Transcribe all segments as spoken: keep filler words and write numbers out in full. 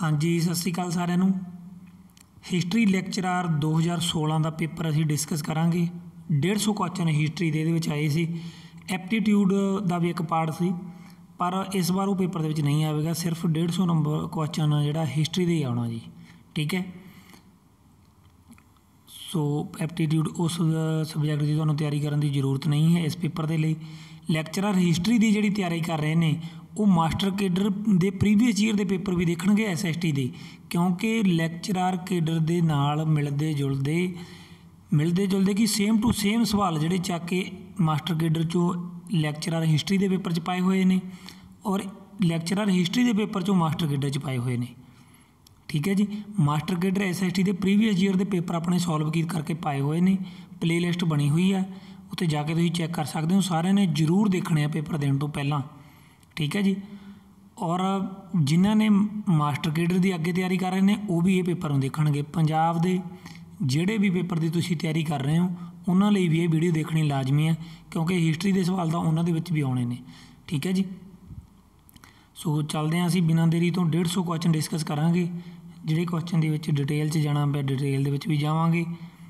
हाँ जी, सत श्री अकाल सारिਆਂ ਨੂੰ। हिस्टरी ਲੈਕਚਰਾਰ दो हज़ार सोलह का पेपर असीं डिस्कस करांगे। डेढ़ सौ क्वेश्चन हिस्टरी दे इहदे विच आए सी। एप्टीट्यूड का भी एक पार्ट सी, पर इस बार वो पेपर दे विच नहीं आएगा। सिर्फ डेढ़ सौ नंबर क्वेश्चन जिहड़ा हिस्टरी दे ही आउणा जी, ठीक है। सो एप्टीट्यूड उस सबजैक्ट की तुहानूं तैयारी करन दी जरूरत नहीं है इस पेपर दे लई। ਲੈਕਚਰਾਰ हिस्टरी की जिहड़ी तैयारी कर रहे हैं वो मास्टर केडर दे प्रीवियस ईयर के पेपर भी देखणगे एस एस टी दे, क्योंकि ਲੈਕਚਰਾਰ केडर दे नाल मिलते जुलते मिलते जुलते कि सेम टू सेम सवाल जिहड़े चक के मास्टर केडर चो ਲੈਕਚਰਾਰ हिस्टरी के पेपर च पाए हुए हैं और ਲੈਕਚਰਾਰ हिस्टरी के पेपर चो मास्टर केडर च पाए हुए हैं, ठीक है जी। Master cadre S S T के प्रीवियस ईयर के पेपर अपने सॉल्व की करके पाए हुए हैं। प्ले लिस्ट बनी हुई है, उत्ते जाके तुसीं चैक कर सकते हो। सारे ने जरूर देखने पेपर देने तो पहला, ठीक है जी। और जिन्हों ने मास्टर केडर की अगे तैयारी कर रहे हैं वो भी ये पेपर देखणगे। पंजाब के जिहड़े भी पेपर की तुसीं तैयारी कर रहे हो उन्होंने लिए भी ये वीडियो देखनी लाजमी है, क्योंकि हिस्टरी के सवाल तो उन्होंने भी आने ने, ठीक है जी। सो चलते हैं असीं बिना देरी तो डेढ़ सौ क्वेश्चन डिस्कस करांगे। जिहड़े क्वेश्चन के डिटेल च जाना मैं डिटेल दे विच भी जावांगे।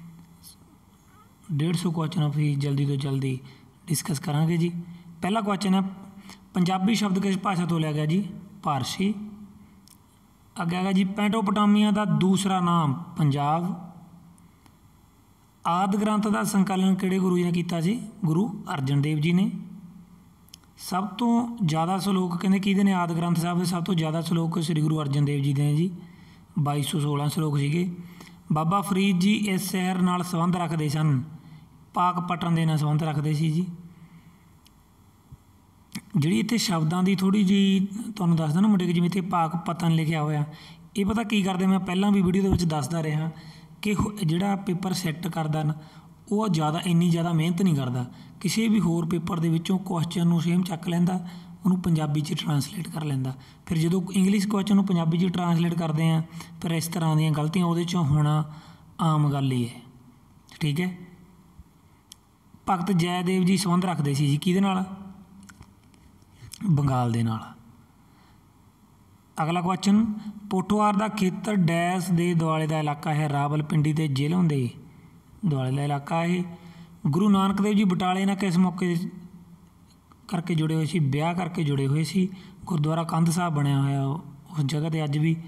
डेढ़ सौ क्वेश्चन असीं जल्दी तो जल्दी डिस्कस करांगे जी। पहला क्वेश्चन है पंजाबी शब्द किस भाषा तो लिया गया जी? फारसी। अगे आ गया जी पैंटोपटामिया का दूसरा नाम पंजाब। आदि ग्रंथ का संकलन किहड़े गुरु जी ने किया जी? गुरु अर्जन देव जी ने। सब तो ज़्यादा सलोक कहते किहदे ने? आदि ग्रंथ साहब के सब तो ज़्यादा सलोक श्री गुरु अर्जन देव जी ने जी, बाई सौ सोलह सलोक सीगे। बाबा फरीद जी इस शहर नाल संबंध रखते सन, पाकपटन के नाल संबंध रखते सी जी। जी इतने शब्दों की थोड़ी जी तुहानूं दसदा ना मुंडे, जिवें इत्थे पाकपतन लिखिया होया, ये पता की करते मैं पहला भी वीडियो दे विच दसदा रहा कि जिहड़ा पेपर सैट करदा ना वो ज़्यादा इन्नी ज़्यादा मेहनत नहीं करता। किसी भी होर पेपर दे विचों क्वेश्चन नूं सेम चक लैंदा, उन्होंने पंजाबी च ट्रांसलेट कर लैंदा। फिर जो इंग्लिश क्वेश्चन नूं पंजाबी च ट्रांसलेट करते हैं फिर इस तरह दी गलतियां उहदे चों होना आम गल ही है, ठीक है। भगत जयदेव जी संबंध रखते सी जी किहदे नाल? बंगाल दे नाल। अगला क्वेश्चन पोठोहार का खेतर डैश दे दुआले का इलाका है? रावलपिंडी ते झेलम दे दुआले का इलाका है। गुरु नानक देव जी बटाले ना किस मौके करके जुड़े हुए सी? ब्याह करके जुड़े हुए सी। गुरुद्वारा कंध साहब बनया होया उस जगह ते अज भी।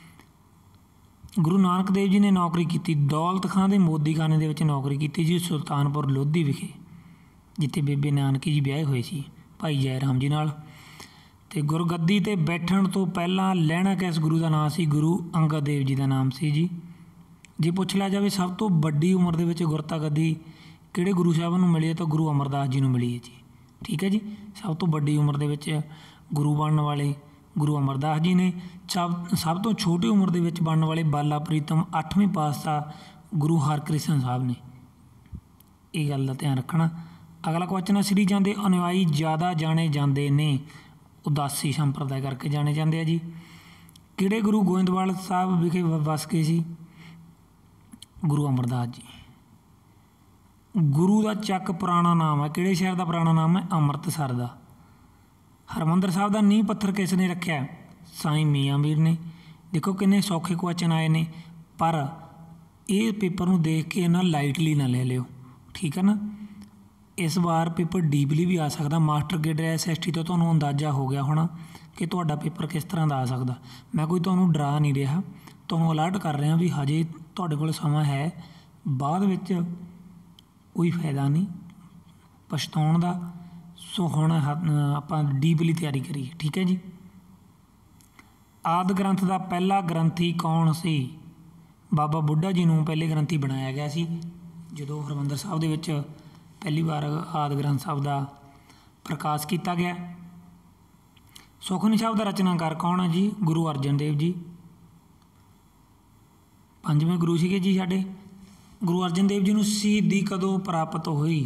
गुरु नानक देव जी ने नौकरी की दौलत खां दे मोदी खाने दे विच नौकरी की जी, सुल्तानपुर लोधी विखे, जिथे बेबे नानकी जी ब्याहे हुए सी भाई जय राम जी नाल। ते गुरगद्दी ते बैठण तो पहला लहणा किस गुरु का नाम सी? गुरु अंगद देव जी का नाम सी जी। जे पुछ लिया जाए सब तो वड्डी उम्र दे विच गुरता गद्दी किहड़े गुरु साहब नूं मिली है? तो गुरु अमरदास जी नूं मिली है जी, ठीक है जी। सब तो वड्डी उम्र दे विच गुरु बनने वाले गुरु अमरदास जी ने। सब सब तो छोटी उम्र दे विच बनने वाले बाला प्रीतम अठवीं पातशाह गुरु हरकृष्ण साहब ने। ये गल दा ध्यान रखना। अगला क्वेश्चन है श्री जां दे अनुयायी ज़्यादा जाने जाते ने उदासी संप्रदाय करके जाने जाते हैं जी। किहड़े गुरु गोइंदवाल साहब विखे वस गए सी? गुरु अमरदास जी। गुरु का चक पुराना नाम है किहड़े शहर का? पुराना नाम है अमृतसर का। हरमंदर साहब का नींह पत्थर किसने रखा? साईं मियाँ मीर ने। देखो किन्ने सौखे क्वेश्चन आए ने, पर ये पेपर नूं देख के ना लाइटली ना ले लियो, ठीक है ना। इस बार पेपर डीपली भी आ सकता। Master cadre S S T तो तुहानूं अंदाजा हो गया होना कि तुहाडा पेपर किस तरह का आ सकता। मैं कोई तुहानूं डरा नहीं रहा, तुहानूं अलर्ट कर रहा भी हजे तुहाडे कोल समा है, बाद विच कोई फायदा नहीं पछताउण दा। सो हुण आपां डीपली तैयारी करिए, ठीक है जी। आदि ग्रंथ का पहला ग्रंथी कौन सी? बाबा बुढ़ा जी नूं पहले ग्रंथी बनाया गया सी जदों हरमंदर साहब दे विच पहली बार आदि ग्रंथ साहब का प्रकाश किया गया। सुखमनी साहब का रचनाकार कौन है जी? गुरु अर्जन देव जी। पंजवें गुरु सीगे जी साडे। गुरु अर्जन देव जी नूं शहीदी कदों प्राप्त हुई?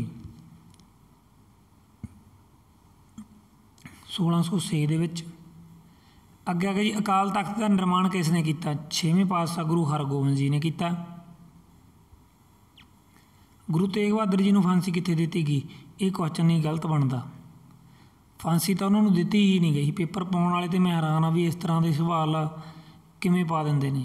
सोलह सौ छे दे विच। अगे आ गया जी अकाल तख्त का निर्माण किसने किया? छेवें पातशाह गुरु हरगोबिंद जी ने किया। गुरु तेग बहादुर जी नूं फांसी कित्थे दित्ती गई? ये क्वेश्चन नहीं गलत बनता। फांसी तो उन्होंने दिती ही नहीं गई। पेपर पाने वाले तो मैं हैरान हाँ भी इस तरह के सवाल ਕਿਵੇਂ ਪਾ ਦਿੰਦੇ ਨੇ।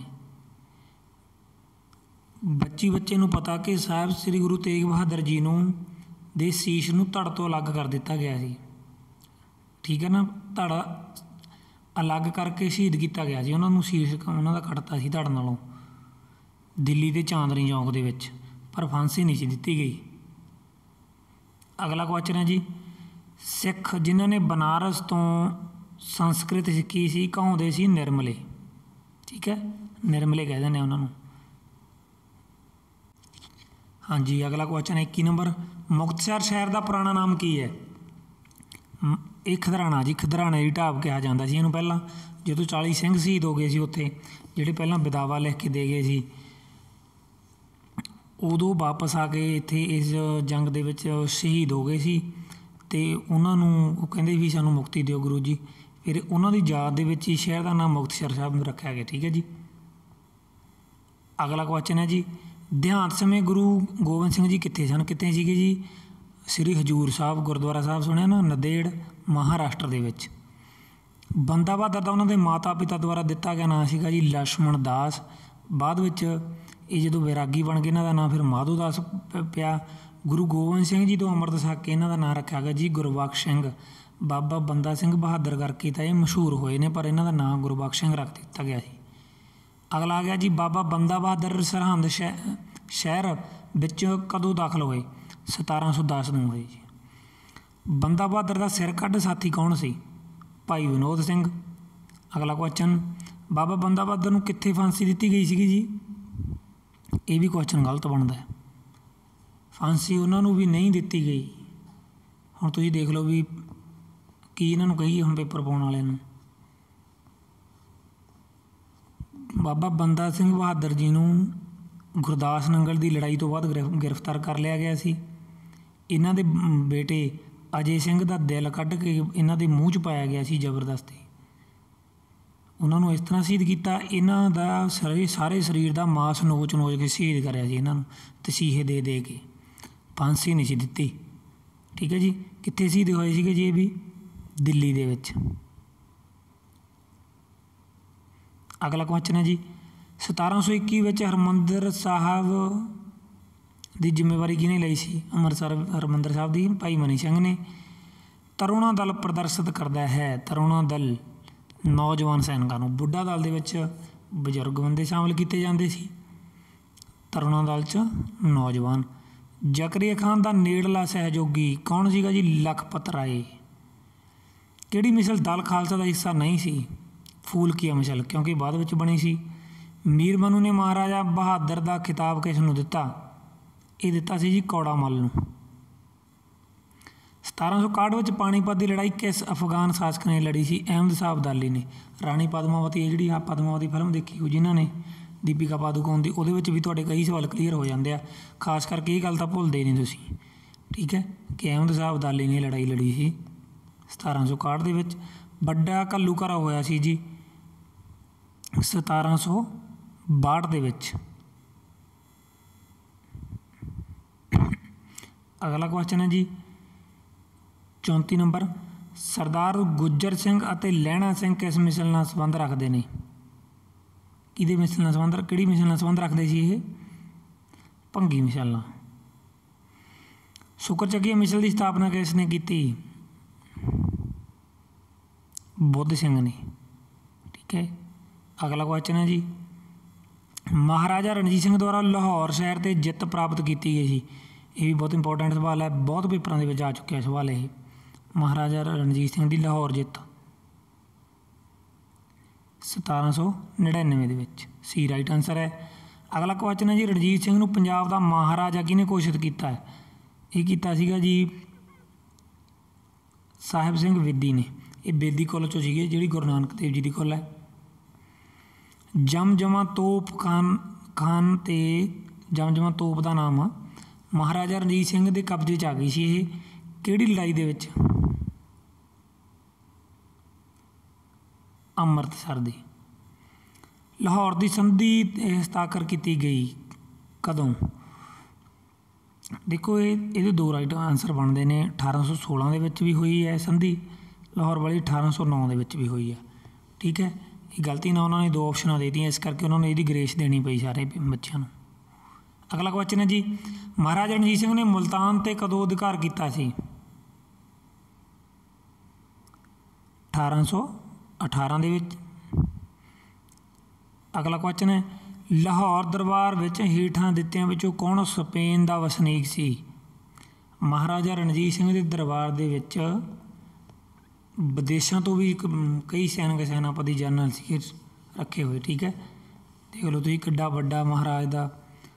ਬੱਚੀ ਬੱਚੇ ਨੂੰ ਪਤਾ ਕਿ ਸਾਹਿਬ ਸ੍ਰੀ ਗੁਰੂ ਤੇਗ ਬਹਾਦਰ ਜੀ ਨੂੰ ਦੇ ਸੀਸ ਨੂੰ ਧੜ ਤੋਂ ਅਲੱਗ ਕਰ ਦਿੱਤਾ ਗਿਆ ਸੀ। ਠੀਕ ਹੈ ਨਾ, ਧੜ ਅਲੱਗ ਕਰਕੇ ਸ਼ਹੀਦ ਕੀਤਾ ਗਿਆ ਸੀ, ਉਹਨਾਂ ਨੂੰ ਸੀਸ ਉਹਨਾਂ ਦਾ ਕੱਟਤਾ ਸੀ ਧੜ ਨਾਲੋਂ ਦਿੱਲੀ ਦੇ ਚਾਂਦਨੀ ਚੌਂਕ ਦੇ ਵਿੱਚ, ਪਰ ਫਾਂਸੀ ਨਹੀਂ ਸੀ ਦਿੱਤੀ ਗਈ। ਅਗਲਾ ਕੁਐਸਚਨ ਹੈ ਜੀ, ਸਿੱਖ ਜਿਨ੍ਹਾਂ ਨੇ ਬਨਾਰਸ ਤੋਂ ਸੰਸਕ੍ਰਿਤ ਸਿੱਖੀ ਸੀ ਕਹਾਉਂਦੇ ਸੀ ਨਿਰਮਲੇ। ਠੀਕ ਹੈ, ਨਿਰਮਲੇ ਕਹਿ ਦਿੰਦੇ ਉਹਨਾਂ ਨੂੰ। ਹਾਂਜੀ, ਅਗਲਾ ਕੁਐਸਚਨ ਹੈ ਇੱਕੀ ਨੰਬਰ, ਮੁਕਤਸਰ ਸ਼ਹਿਰ ਦਾ ਪੁਰਾਣਾ ਨਾਮ ਕੀ ਹੈ। ਇਹ ਖਿਦਰਾਣਾ ਜੀ, ਖਿਦਰਾਣੇ ਦੀ ਢਾਬ ਕਿਹਾ ਜਾਂਦਾ ਸੀ ਇਹਨੂੰ ਪਹਿਲਾਂ, ਜਦੋਂ ਚਾਲੀ ਸਿੰਘ ਸ਼ਹੀਦ ਹੋ ਗਏ ਸੀ ਉੱਥੇ, ਜਿਹੜੇ ਪਹਿਲਾਂ ਬਿਦਾਵਾ ਲਿਖ ਕੇ ਦੇ ਗਏ ਸੀ, ਉਦੋਂ ਵਾਪਸ ਆ ਕੇ ਇੱਥੇ ਇਸ ਜੰਗ ਦੇ ਵਿੱਚ ਸ਼ਹੀਦ ਹੋ ਗਏ ਸੀ ਅਤੇ ਉਹਨਾਂ ਨੂੰ ਉਹ ਕਹਿੰਦੇ ਵੀ ਸਾਨੂੰ ਮੁਕਤੀ ਦਿਓ ਗੁਰੂ ਜੀ, ਫਿਰ ਉਹਨਾਂ ਦੀ ਯਾਦ ਦੇ ਵਿੱਚ ਹੀ ਸ਼ਹਿਰ ਦਾ ਨਾਮ ਮੁਕਤਸਰ ਸਾਹਿਬ ਰੱਖਿਆ ਗਿਆ। ਠੀਕ ਹੈ ਜੀ। ਅਗਲਾ ਕੁਐਸਚਨ ਹੈ ਜੀ, ਦਿਹਾਂਤ ਸਮੇਂ ਗੁਰੂ ਗੋਬਿੰਦ ਸਿੰਘ ਜੀ ਕਿੱਥੇ ਸਨ, ਕਿੱਥੇ ਸੀਗੇ ਜੀ। ਸ੍ਰੀ ਹਜ਼ੂਰ ਸਾਹਿਬ ਗੁਰਦੁਆਰਾ ਸਾਹਿਬ ਸੁਣਿਆ ਨਾ, ਨੰਦੇੜ, ਮਹਾਰਾਸ਼ਟਰ ਦੇ ਵਿੱਚ। ਬੰਦਾ ਬਹਾਦਰ ਦਾ ਉਹਨਾਂ ਦੇ ਮਾਤਾ ਪਿਤਾ ਦੁਆਰਾ ਦਿੱਤਾ ਗਿਆ ਨਾਂ ਸੀਗਾ ਜੀ ਲਛਮਣ ਦਾਸ। ਬਾਅਦ ਵਿੱਚ ਇਹ ਜਦੋਂ ਵੈਰਾਗੀ ਬਣ ਗਏ ਇਹਨਾਂ ਦਾ ਨਾਂ ਫਿਰ ਮਾਧੋ ਦਾਸ ਪ ਪਿਆ। ਗੁਰੂ ਗੋਬਿੰਦ ਸਿੰਘ ਜੀ ਤੋਂ ਅੰਮ੍ਰਿਤ ਛਕ ਕੇ ਇਹਨਾਂ ਦਾ ਨਾਂ ਰੱਖਿਆ ਗਿਆ ਜੀ ਗੁਰਬਖਸ਼ ਸਿੰਘ। ਬਾਬਾ ਬੰਦਾ ਸਿੰਘ ਬਹਾਦਰ ਕਰਕੇ ਤਾਂ ਇਹ ਮਸ਼ਹੂਰ ਹੋਏ ਨੇ, ਪਰ ਇਹਨਾਂ ਦਾ ਨਾਂ ਗੁਰਬਖਸ਼ ਸਿੰਘ ਰੱਖ ਦਿੱਤਾ ਗਿਆ ਸੀ। ਅਗਲਾ ਆ ਗਿਆ ਜੀ, ਬਾਬਾ ਬੰਦਾ ਬਹਾਦਰ ਸਰਹੰਦ ਸ਼ਹਿ ਸ਼ਹਿਰ ਵਿੱਚ ਕਦੋਂ ਦਾਖਲ ਹੋਏ। ਸਤਾਰਾਂ ਸੌ ਦਸ ਨੂੰ ਹੋਏ ਜੀ। ਬੰਦਾ ਬਹਾਦਰ ਦਾ ਸਿਰ ਕੱਢ ਸਾਥੀ ਕੌਣ ਸੀ। ਭਾਈ ਵਿਨੋਦ ਸਿੰਘ। ਅਗਲਾ ਕੁਐਸਚਨ, ਬਾਬਾ ਬੰਦਾ ਬਹਾਦਰ ਨੂੰ ਕਿੱਥੇ ਫਾਂਸੀ ਦਿੱਤੀ ਗਈ ਸੀਗੀ ਜੀ। ਇਹ ਵੀ ਕੁਐਸਚਨ ਗਲਤ ਬਣਦਾ ਹੈ, ਫਾਂਸੀ ਉਹਨਾਂ ਨੂੰ ਵੀ ਨਹੀਂ ਦਿੱਤੀ ਗਈ। ਹੁਣ ਤੁਸੀਂ ਦੇਖ ਲਓ ਵੀ ਕੀ ਇਹਨਾਂ ਨੂੰ ਕਹੀਏ ਹੁਣ ਪੇਪਰ ਪਾਉਣ ਵਾਲਿਆਂ ਨੂੰ। ਬਾਬਾ ਬੰਦਾ ਸਿੰਘ ਬਹਾਦਰ ਜੀ ਨੂੰ ਗੁਰਦਾਸ ਨੰਗਲ ਦੀ ਲੜਾਈ ਤੋਂ ਬਾਅਦ ਗ੍ਰਿਫ ਗ੍ਰਿਫਤਾਰ ਕਰ ਲਿਆ ਗਿਆ ਸੀ। ਇਹਨਾਂ ਦੇ ਬੇਟੇ ਅਜੇ ਸਿੰਘ ਦਾ ਦਿਲ ਕੱਢ ਕੇ ਇਹਨਾਂ ਦੇ ਮੂੰਹ 'ਚ ਪਾਇਆ ਗਿਆ ਸੀ ਜ਼ਬਰਦਸਤੀ। ਉਹਨਾਂ ਨੂੰ ਇਸ ਤਰ੍ਹਾਂ ਸ਼ਹੀਦ ਕੀਤਾ, ਇਹਨਾਂ ਦਾ ਸਰੀਰ ਸਾਰੇ ਸਰੀਰ ਦਾ ਮਾਸ ਨੋਚ ਨੋਚ ਕੇ ਸ਼ਹੀਦ ਕਰਿਆ ਸੀ ਇਹਨਾਂ ਨੂੰ, ਤਸੀਹੇ ਦੇ ਦੇ ਕੇ। ਫਾਂਸੀ ਨਹੀਂ ਸੀ ਦਿੱਤੀ। ਠੀਕ ਹੈ ਜੀ। ਕਿੱਥੇ ਸ਼ਹੀਦ ਹੋਏ ਸੀਗੇ ਜੀ ਇਹ ਵੀ, ਦਿੱਲੀ ਦੇ ਵਿੱਚ। ਅਗਲਾ ਕੁਐਸਚਨ ਹੈ ਜੀ, ਸਤਾਰਾਂ ਸੌ ਇੱਕੀ ਵਿੱਚ ਹਰਿਮੰਦਰ ਸਾਹਿਬ ਦੀ ਜ਼ਿੰਮੇਵਾਰੀ ਕਿਹਨੇ ਲਈ ਸੀ। ਅੰਮ੍ਰਿਤਸਰ ਹਰਿਮੰਦਰ ਸਾਹਿਬ ਦੀ ਭਾਈ ਮਨੀ ਸਿੰਘ ਨੇ। ਤਰੁਣਾ ਦਲ ਪ੍ਰਦਰਸ਼ਿਤ ਕਰਦਾ ਹੈ। ਤਰੁਣਾ ਦਲ ਨੌਜਵਾਨ ਸੈਨਿਕਾਂ ਨੂੰ, ਬੁੱਢਾ ਦਲ ਦੇ ਵਿੱਚ ਬਜ਼ੁਰਗ ਬੰਦੇ ਸ਼ਾਮਿਲ ਕੀਤੇ ਜਾਂਦੇ ਸੀ, ਤਰੁਣਾ ਦਲ 'ਚ ਨੌਜਵਾਨ। ਜ਼ਕਰੀਆ ਖਾਨ ਦਾ ਨੇੜਲਾ ਸਹਿਯੋਗੀ ਕੌਣ ਸੀਗਾ ਜੀ। ਲਖਪਤ ਰਾਏ। ਕਿਹੜੀ ਮਿਸਲ ਦਲ ਖਾਲਸਾ ਦਾ ਹਿੱਸਾ ਨਹੀਂ ਸੀ। ਫੂਲਕੀਆ ਮਿਸਲ, ਕਿਉਂਕਿ ਬਾਅਦ ਵਿੱਚ ਬਣੀ ਸੀ। ਮੀਰ ਮਨੂ ਨੇ ਮਹਾਰਾਜਾ ਬਹਾਦਰ ਦਾ ਖਿਤਾਬ ਕਿਸ ਨੂੰ ਦਿੱਤਾ। ਇਹ ਦਿੱਤਾ ਸੀ ਜੀ ਕੌੜਾ ਮੱਲ ਨੂੰ। ਸਤਾਰਾਂ ਸੌ ਇਕਾਹਠ ਵਿੱਚ ਪਾਣੀਪਤ ਦੀ ਲੜਾਈ ਕਿਸ ਅਫਗਾਨ ਸ਼ਾਸਕ ਨੇ ਲੜੀ ਸੀ। ਅਹਿਮਦ ਸ਼ਾਹ ਅਬਦਾਲੀ ਨੇ। ਰਾਣੀ ਪਦਮਾਵਤੀ, ਇਹ ਜਿਹੜੀ ਆ ਪਦਮਾਵਤੀ ਫਿਲਮ ਦੇਖੀ ਹੋ ਜਿਨ੍ਹਾਂ ਨੇ, ਦੀਪਿਕਾ ਪਾਦੂਕੋਣ ਦੀ, ਉਹਦੇ ਵਿੱਚ ਵੀ ਤੁਹਾਡੇ ਕਈ ਸਵਾਲ ਕਲੀਅਰ ਹੋ ਜਾਂਦੇ ਆ। ਖਾਸ ਕਰਕੇ ਇਹ ਗੱਲ ਤਾਂ ਭੁੱਲਦੇ ਨਹੀਂ ਤੁਸੀਂ। ਠੀਕ ਹੈ, ਕਿ ਅਹਿਮਦ ਸ਼ਾਹ ਅਬਦਾਲੀ ਨੇ ਲੜਾਈ ਲੜੀ ਸੀ ਸਤਾਰਾਂ ਸੌ ਇਕਾਹਠ ਦੇ ਵਿੱਚ। ਵੱਡਾ ਘੱਲੂਘਾਰਾ ਹੋਇਆ ਸੀ ਜੀ ਸਤਾਰਾਂ ਸੌ ਬਾਹਠ ਦੇ ਵਿੱਚ। ਅਗਲਾ ਕੁਐਸਚਨ ਹੈ ਜੀ ਚੌਂਤੀ ਨੰਬਰ, ਸਰਦਾਰ ਗੁੱਜਰ ਸਿੰਘ ਅਤੇ ਲਹਿਣਾ ਸਿੰਘ ਕਿਸ ਮਿਸਲ ਨਾਲ ਸੰਬੰਧ ਰੱਖਦੇ ਨੇ। ਕਿਹਦੇ ਮਿਸਲ ਨਾਲ ਸੰਬੰਧ, ਕਿਹੜੀ ਮਿਸਲ ਨਾਲ ਸੰਬੰਧ ਰੱਖਦੇ ਸੀ ਇਹ। ਭੰਗੀ ਮਿਸਲ ਨਾਲ। ਸ਼ੁਕਰ ਚੱਕੀਆ ਮਿਸਲ ਦੀ ਸਥਾਪਨਾ ਕਿਸ ਨੇ ਕੀਤੀ। ਬੁੱਧ ਸਿੰਘ ਨੇ। ਠੀਕ ਹੈ। ਅਗਲਾ ਕੁਐਸਚਨ ਹੈ ਜੀ, ਮਹਾਰਾਜਾ ਰਣਜੀਤ ਸਿੰਘ ਦੁਆਰਾ ਲਾਹੌਰ ਸ਼ਹਿਰ 'ਤੇ ਜਿੱਤ ਪ੍ਰਾਪਤ ਕੀਤੀ ਗਈ ਸੀ। ਇਹ ਵੀ ਬਹੁਤ ਇੰਪੋਰਟੈਂਟ ਸਵਾਲ ਹੈ, ਬਹੁਤ ਪੇਪਰਾਂ ਦੇ ਵਿੱਚ ਆ ਚੁੱਕਿਆ ਸਵਾਲ ਇਹ। ਮਹਾਰਾਜਾ ਰਣਜੀਤ ਸਿੰਘ ਦੀ ਲਾਹੌਰ ਜਿੱਤ ਸਤਾਰਾਂ ਸੌ ਨੜਿਨਵੇਂ ਦੇ ਵਿੱਚ, ਸੀ ਰਾਈਟ ਆਨਸਰ ਹੈ। ਅਗਲਾ ਕੁਐਸਚਨ ਹੈ ਜੀ, ਰਣਜੀਤ ਸਿੰਘ ਨੂੰ ਪੰਜਾਬ ਦਾ ਮਹਾਰਾਜਾ ਕਿਹਨੇ ਘੋਸ਼ਿਤ ਕੀਤਾ ਹੈ। ਇਹ ਕੀਤਾ ਸੀਗਾ ਜੀ ਸਾਹਿਬ ਸਿੰਘ ਬੇਦੀ ਨੇ। ਇਹ ਬੇਦੀ ਕੁੱਲ 'ਚੋਂ ਸੀਗੇ, ਜਿਹੜੀ ਗੁਰੂ ਨਾਨਕ ਦੇਵ ਜੀ ਦੀ ਕੁੱਲ ਹੈ। ਜਮਜਮਾ ਤੋਪ ਖਾਨ ਖਾਨ ਅਤੇ ਜਮਜਮਾ ਤੋਪ ਦਾ ਨਾਮ ਆ ਮਹਾਰਾਜਾ ਰਣਜੀਤ ਸਿੰਘ ਦੇ ਕਬਜ਼ੇ 'ਚ ਆ ਗਈ ਸੀ। ਇਹ ਕਿਹੜੀ ਲੜਾਈ ਦੇ ਵਿੱਚ। ਅੰਮ੍ਰਿਤਸਰ ਦੀ। ਲਾਹੌਰ ਦੀ ਸੰਧੀ ਹਸਤਾਖਰ ਕੀਤੀ ਗਈ ਕਦੋਂ। ਦੇਖੋ ਇਹ ਇਹਦੇ ਦੋ ਰਾਈਟ ਆਨਸਰ ਬਣਦੇ ਨੇ। ਅਠਾਰਾਂ ਸੌ ਸੋਲਾਂ ਦੇ ਵਿੱਚ ਵੀ ਹੋਈ ਹੈ ਸੰਧੀ ਲਾਹੌਰ ਵਾਲੀ, ਅਠਾਰਾਂ ਸੌ ਨੌ ਦੇ ਵਿੱਚ ਵੀ ਹੋਈ ਹੈ। ਠੀਕ ਹੈ, कि गलती ना उन्होंने दो ऑप्शन दे दियाँ, इस करके उन्होंने यदि ग्रेस देनी पई सारे बच्चों को। अगला क्वेश्चन है जी, महाराजा रणजीत सिंह ने मुल्तान ते कदों अधिकार किया सी? अठारह सौ अठारह दे विच। अगला क्वेश्चन है, लाहौर दरबार विच हेठां दित्तियां विचों कौन स्पेन दा वसनीक सी? महाराजा रणजीत सिंह के दरबार दे विच विदेशों तो भी कई सैनिक सैनापति जनरल से रखे हुए। ठीक है, देख लो तुसीं किड्डा वड्डा महाराज का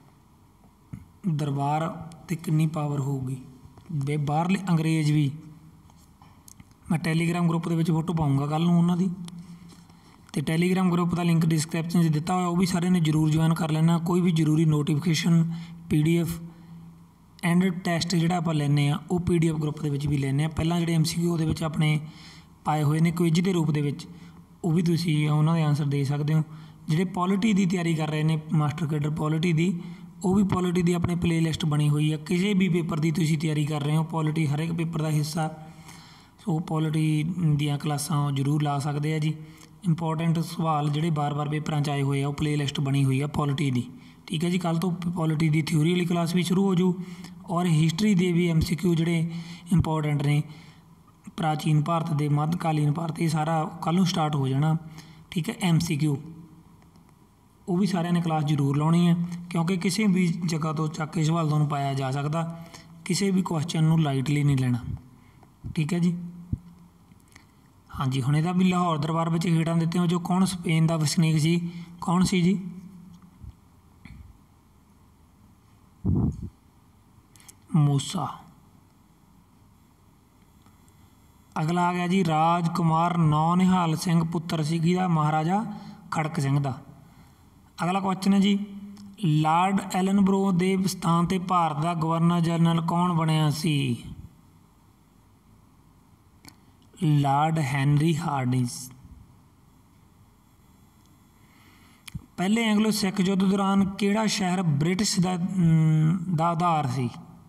दरबार ते कितनी पावर होगी। बे बाहरले अंग्रेज़ भी, मैं टैलीग्राम ग्रुप के फोटो पाऊँगा कल नूं उन्हां दी, ते टैलीग्राम ग्रुप का लिंक डिस्क्रिप्शन च दिता हुआ, वो भी सारे ने जरूर ज्वाइन कर लेना। कोई भी जरूरी notification P D F and test जोड़ा आप लैने आ वो पी डी एफ ग्रुप के भी लैने। पहला जो एम सी क्यू वो अपने पाए हुए ने क्विज के रूप के, वो भी तुसीं उन्हां दे आंसर दे सकते हो। जिहड़े पॉलिटी की तैयारी कर रहे हैं मास्टर कैडर पॉलिटी की, वो भी पॉलिटी की अपने प्ले लिस्ट बनी हुई है। किसी भी पेपर की तुसीं तैयारी कर रहे हो, पॉलिटी हर एक पेपर का हिस्सा, सो पॉलिटी दियां क्लासां जरूर ला सकते हैं जी। इंपोर्टेंट सवाल जोड़े बार बार पेपर आए हुए हैं, प्ले लिस्ट बनी हुई है पॉलिटी की। ठीक है जी, कल तो पॉलिटी की थ्योरी वाली क्लास भी शुरू हो जू, और हिस्टरी के भी एम सी क्यू जोड़े इंपोर्टेंट ने, प्राचीन भारत के मध्यकालीन भारत, ये सारा कल स्टार्ट हो जाना। ठीक है, एम सी क्यू वो भी सारे ने क्लास जरूर लानी है, क्योंकि किसी भी जगह तो चक के सवाल तुहानूं पाया जा सकता, किसी भी क्वेश्चन नूं लाइटली नहीं लेना। ठीक है जी, हाँ जी, हुण इहदा भी लाहौर दरबार विच हेठां दित्ते जो कौन स्पेन का वसनीक सी, कौन सी जी? मूसा। अगला आ गया जी, राजकुमार नौनिहाल सिंह पुत्र सी किहदा? महाराजा खड़क सिंह दा। अगला क्वेश्चन है जी, लॉर्ड एलनब्रो के स्थान पर भारत का गवर्नर जनरल कौन बनिया सी? Lord Henry Hardinge. पहले एंग्लो सिख युद्ध दौरान किहड़ा शहर ब्रिटिश दा दा आधार सी?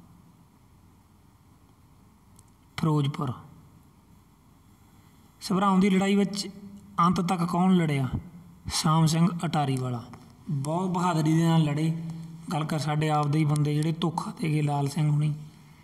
फिरोजपुर। सभराउं की लड़ाई विच अंत तक कौन लड़िया? शाम सिंह अटारी वाला। बहुत बहादरी दे नाल लड़े। गल कर साडे आपदे ही बंदे जिहड़े धोखा दे गए, लाल सिंह हुणी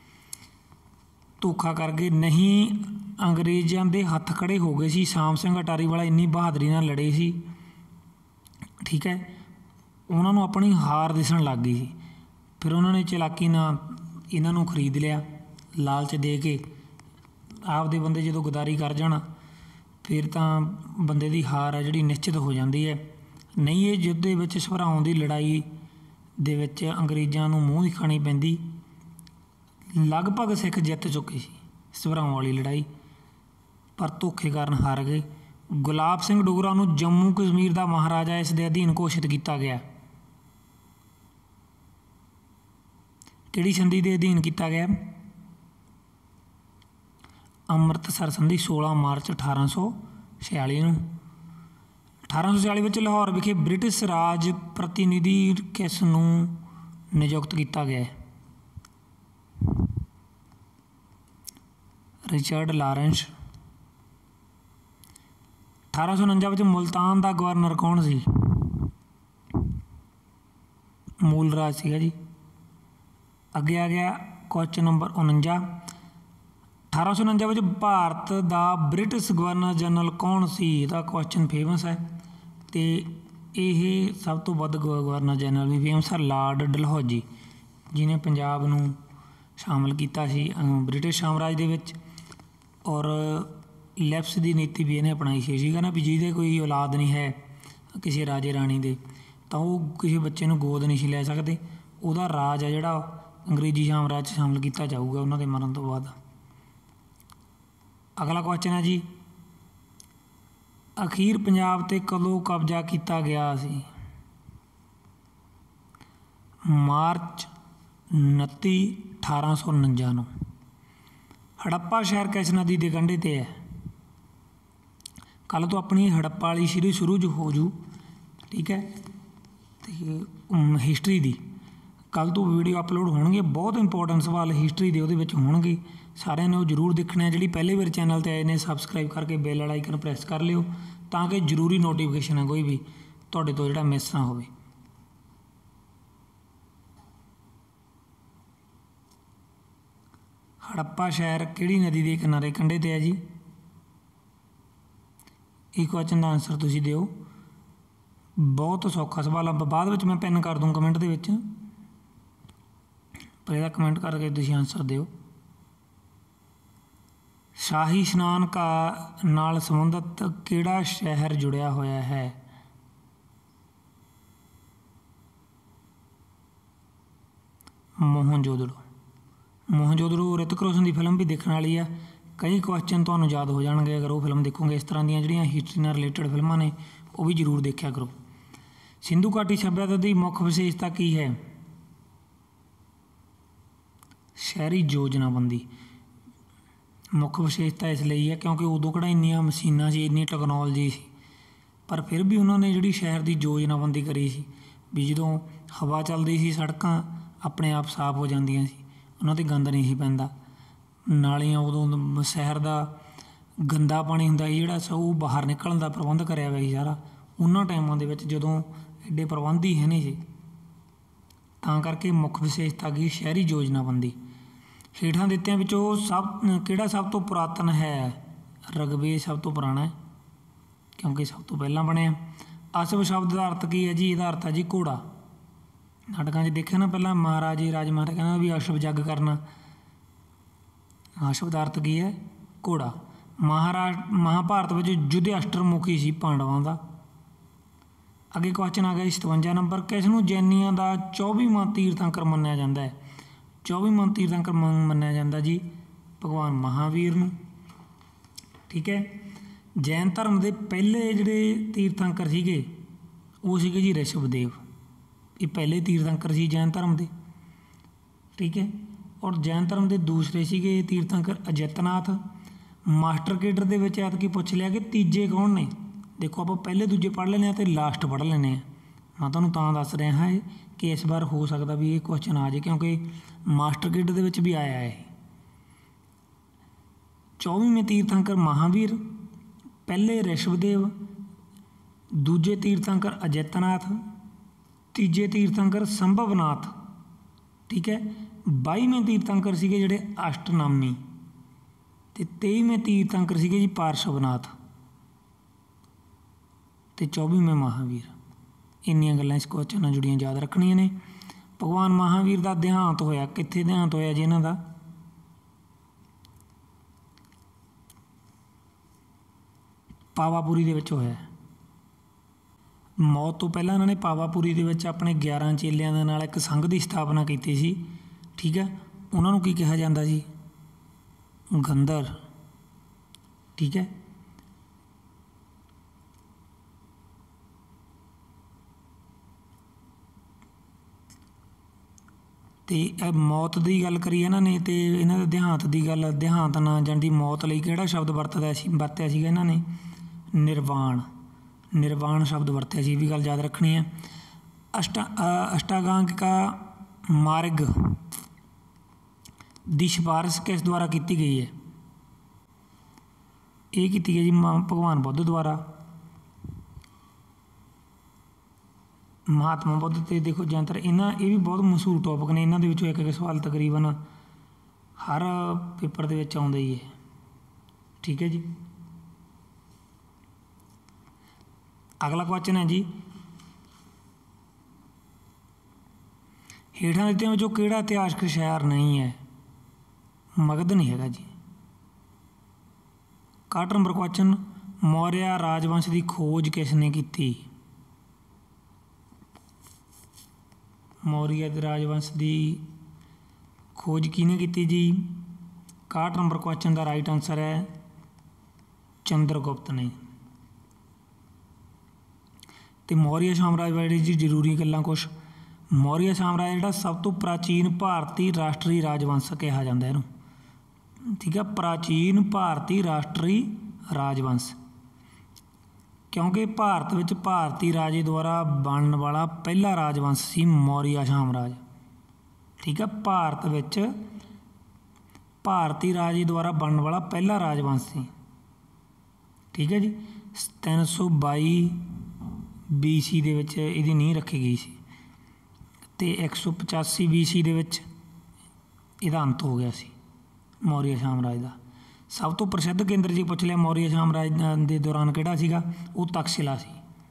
धोखा करके नहीं अंग्रेज़ों के हत्थ खड़े हो गए सी। शाम सिंह अटारी वाला इन्नी बहादरी नाल लड़े सी। ठीक है, उन्होंने अपनी हार दिसण लग गई सी, फिर उन्होंने चलाकी नाल इन्हों खरीद लिया, लालच दे के। आपदे बंदे जो गदारी कर जाण फिर तो बंदे की हार है जिहड़ी निश्चित हो जाती है। नहीं ये युद्ध दे विच सभराउं की लड़ाई दे विच अंग्रेज़ों नूं मूँह दिखानी पैंदी। लगभग सिख जित चुके सी सभराउं वाली लड़ाई, पर धोखे कारण हार गए। गुलाब सिंह डोगरा नूं जम्मू कश्मीर का महाराजा इस दे अधीन घोषित किया गया। किहड़ी संधि के अधीन किया गया? अमृतसर संधि सोलह मार्च अठारह सौ छियाली नूं। अठारह सौ छियाली में लाहौर विखे ब्रिटिश राज प्रतिनिधि किस नूं नियुक्त किया गया? Richard Lawrence. अठारह सौ उनंजा में मुल्तान का गवर्नर कौन सी? मूलराज सीगा जी। अगे आ गया क्वेश्चन नंबर उनंजा। अठारह सौ उनंजा में भारत का ब्रिटिश गवर्नर जनरल कौन सी? इसका क्वेश्चन फेमस है, तो ये सब तो वध गवर्नर जनरल भी फेमस है, लॉर्ड डलहौजी, जिन्हें पंजाब नूं शामिल किया सी ब्रिटिश साम्राज दे विच। और लैप्स की नीति भी इन्हें अपनाई सी, ठीक है ना, भी जिहदे कोई औलाद नहीं है किसी राजे राणी दे, तो वह किसी बच्चे नूं गोद नहीं लै सकते, उहदा राज है जिहड़ा अंग्रेजी साम्राज शामिल किया जाऊगा उन्होंने मरण तो बाद। अगला क्वेश्चन है जी, अखीर पंजाब ते कदों कब्जा किया गया सी? मार्च उनती अठारह सौ उनंजा नूं। हड़प्पा शहर किस नदी के कंढे ते है? कल तो अपनी हड़प्पा वाली सीरीज शुरू जो हो जू, ठीक है, तो हिस्टरी की कल तो वीडियो अपलोड होणगे। बहुत इंपोर्टेंट सवाल हिस्टरी के वो होणगे, सारे ने वो जरूर देखने। जी पहले बार चैनल पर आए ने सबसक्राइब करके बेल वाला आइकन प्रेस कर लियो ਤਾਂ ਕਿ ਜ਼ਰੂਰੀ ਨੋਟੀਫिकेशन है कोई भी तुहाडे तो जिहड़ा मिस ना होवे। हड़प्पा शहर किहड़ी नदी के किनारे कंढे ते है जी? ਇਹ क्वेश्चन का आंसर तुसीं दिओ। बहुत सौखा सवाल आ, बाद में मैं पिन कर दूँ कमेंट दे विच, पर इहदा कमेंट करके तुसीं आंसर दिओ। शाही स्नान का नाल संबंधित किहड़ा शहर जुड़िया होया है? मोहनजोदड़ो। मोहनजोदड़ो ऋतिक रोशन की फिल्म भी देखने वाली है, कई क्वेश्चन तुहानूं याद हो जाएंगे अगर वो फिल्म देखोगे। इस तरह दी जिहड़ियां हिस्टरी नाल रिलेटेड फिल्मां ने वो भी जरूर देखा करो। सिंधु घाटी सभ्यता की मुख्य विशेषता की है? शहरी योजनाबंदी। मुख्य विशेषता इसलिए है क्योंकि उदों किहड़ा इन्नियां मशीनां सी, इन्नी टैक्नोलॉजी सी, पर फिर भी उन्होंने जिहड़ी शहर की योजनाबंदी करी सी भी जदों हवा चलदी सी सड़कां अपने आप साफ हो जांदियां सी, उन्हां ते गंद नहीं सी पैंदा। नालियां उदों शहर का गंदा पानी हुंदा सी जिहड़ा सो बाहर निकलण दा प्रबंध करिया होया सी सारा। उन्हां टाइमां दे विच जदों एडे प्रबंध ही है नहीं सी, तां करके मुख्य विशेषता की शहरी योजनाबंदी। हेठां दित्तियां विचों सब किहड़ा सब तो पुरातन है? ऋग्वेद सब तो पुराना है क्योंकि सब तो पहला बनिया। अश्व शब्द का अर्थ की है जी? इहदा अर्थ है जी घोड़ा। नाटकां 'च देखिया ना पहला महाराज जी राज महाराज कहना भी अश्व जग करना, अश्व का अर्थ की है? घोड़ा। महाराज महाभारत में युद्ध अष्टमुखी सी पांडवां दा। अगे क्वेश्चन आ गया सतवंजा नंबर, किसनूं जैनियां दा चौबीवां तीर्थंकर मन्निया जाता है? चौबीवां तीर्थंकर मन्निया जाता जी भगवान महावीर नूं। ठीक है। जैन धर्म के पहले जिहड़े तीर्थंकर सीगे वो सीगे जी ऋषभदेव, ये पहले तीर्थंकर सी जैन धर्म के। ठीक है। और जैन धर्म के दूसरे सीगे तीर्थंकर अजितनाथ। मास्टर केडर दे विच ऐतकी पुछ लिया कि तीजे कौन ने? देखो आप पहले दूजे पढ़ लेने तो लास्ट पढ़ लेने। मैं तुहानूं तां दस रहा है कि इस बार हो सकता भी ये क्वेश्चन आ जाए क्योंकि मास्टर केडर दे विच भी आया है। चौबीवें तीर्थंकर महावीर, पहले ऋषभदेव, दूजे तीर्थंकर अजितनाथ, तीजे तीर्थंकर संभवनाथ। ठीक है। बाईवें तीर्थंकर सीगे जिहड़े अष्टनामी, ते तेईवें तीर्थंकर सीगे जी पार्श्वनाथ, ते चौबीवें महावीर। इन्नियां गल्लां इस क्वेश्चन नाल जुड़ियां याद रखनियां ने। भगवान महावीर का देहांत होया कित्थे? देहांत होया जी इन्हां दा पावापुरी दे विच होया। मौत तो पहला इन्होंने पावापुरी दे विच अपने ग्यारह चेलियां दे नाल एक संघ की स्थापना की सी। ठीक है। उन्होंने की कहा जाता जी? गंधर। ठीक है। तो मौत की गल करी इन्होंने तो इन्हों देहांत की गल, देहांत ना जानी मौत लई किहड़ा शब्द वरतदा वरत्या सीगा इन्होंने? निर्वाण। निर्वाण शब्द वरत्या सी, भी गल याद रखनी है। अष्टा अष्टांगिका मार्ग की सिफारिश किस द्वारा की गई है? ये की गई जी भगवान बुद्ध द्वारा। महात्मा बुद्ध ते देखो जंतर, इन्हां ये भी बहुत मशहूर टॉपिक ने, इन्हां दे विचों एक एक सवाल तकरीबन हर पेपर दे विच आउंदा ही है। ठीक है जी। अगला क्वेश्चन है जी, हेठां दित्तियां विचों किहड़ा इतिहासक शहर नहीं है? मगध नहीं हैगा जी। काट नंबर क्वेश्चन, मौर्य राजवंश की खोज किसने की? मौर्य राजवंश की खोज किने की जी? काट नंबर क्वेश्चन का राइट आंसर है चंद्रगुप्त ने। तो मौर्य साम्राज्य बारे जी जरूरी गल्लां कुछ। मौर्य साम्राज्य जिहड़ा सब तो प्राचीन भारतीय राष्ट्रीय राजवंश कहा जाता है इहनूं। ठीक है। प्राचीन भारतीय राष्ट्रीय राजवंश, क्योंकि भारत विच भारतीय राजे द्वारा बनने वाला पहला राजवंश सी मौर्य साम्राज्य। ठीक है। भारत विच भारतीय राजे द्वारा बनने वाला पहला राजवंश सी। ठीक है जी। ਤਿੰਨ ਸੌ ਬਾਈ ਬੀ ਸੀ ਦੇ ਵਿੱਚ ਇਹਦੀ ਨੀਂਹ ਰੱਖੀ ਗਈ ਸੀ ਅਤੇ ਇੱਕ ਸੌ ਪਚਾਸੀ ਬੀ ਸੀ ਦੇ ਵਿੱਚ ਇਹਦਾ ਅੰਤ ਹੋ ਗਿਆ ਸੀ ਮੌਰੀਆ ਸਾਮਰਾਜ ਦਾ। ਸਭ ਤੋਂ ਪ੍ਰਸਿੱਧ ਕੇਂਦਰ ਜੇ ਪੁੱਛ ਲਿਆ ਮੌਰੀਆ ਸਾਮਰਾਜ ਦੇ ਦੌਰਾਨ ਕਿਹੜਾ ਸੀਗਾ, ਉਹ ਤਕਸ਼ਿਲਾ ਸੀ।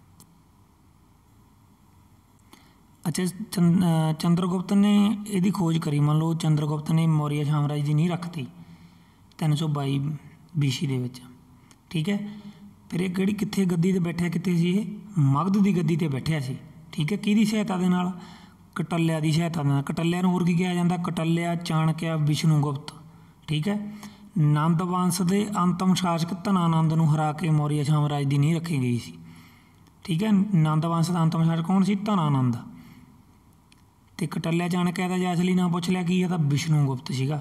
ਅੱਛਾ, ਚੰ ਚੰਦਰਗੁਪਤ ਨੇ ਇਹਦੀ ਖੋਜ ਕਰੀ। ਮੰਨ ਲਓ ਚੰਦਰਗੁਪਤ ਨੇ ਮੌਰੀਆ ਸਾਮਰਾਜ ਦੀ ਨੀਂਹ ਰੱਖਤੀ ਤਿੰਨ ਸੌ ਬਾਈ ਬੀ ਸੀ ਦੇ ਵਿੱਚ, ਠੀਕ ਹੈ। ਫਿਰ ਇਹ ਕਿਹੜੀ ਕਿੱਥੇ ਗੱਦੀ 'ਤੇ ਬੈਠਿਆ, ਕਿੱਥੇ ਸੀ ਇਹ? ਮਗਧ ਦੀ ਗੱਦੀ 'ਤੇ ਬੈਠਿਆ ਸੀ, ਠੀਕ ਹੈ। ਕਿਹਦੀ ਸਹਾਇਤਾ ਦੇ ਨਾਲ? ਕਟੱਲਿਆ ਦੀ ਸਹਾਇਤਾ ਦੇ ਨਾਲ। ਕਟੱਲਿਆ ਨੂੰ ਹੋਰ ਕੀ ਕਿਹਾ ਜਾਂਦਾ? ਕਟੱਲਿਆ, ਚਾਣਕਿਆ, ਵਿਸ਼ਨੂਗੁਪਤ, ਠੀਕ ਹੈ। ਨੰਦ ਵੰਸ਼ ਦੇ ਅੰਤਮ ਸ਼ਾਸਕ ਧਨਾਨੰਦ ਨੂੰ ਹਰਾ ਕੇ ਮੌਰੀਆ ਸਾਮਰਾਜ ਦੀ ਨੀਂਹ ਰੱਖੀ ਗਈ ਸੀ, ਠੀਕ ਹੈ। ਨੰਦ ਵੰਸ਼ ਦਾ ਅੰਤਮ ਸ਼ਾਸਕ ਕੌਣ ਸੀ? ਧਨਾਨੰਦ। ਅਤੇ ਕਟੱਲਿਆ ਚਾਣਕਿਆ ਦਾ ਜੇ ਅਸਲੀ ਨਾਂ ਪੁੱਛ ਲਿਆ ਕੀ ਆ, ਤਾਂ ਵਿਸ਼ਨੂਗੁਪਤ ਸੀਗਾ।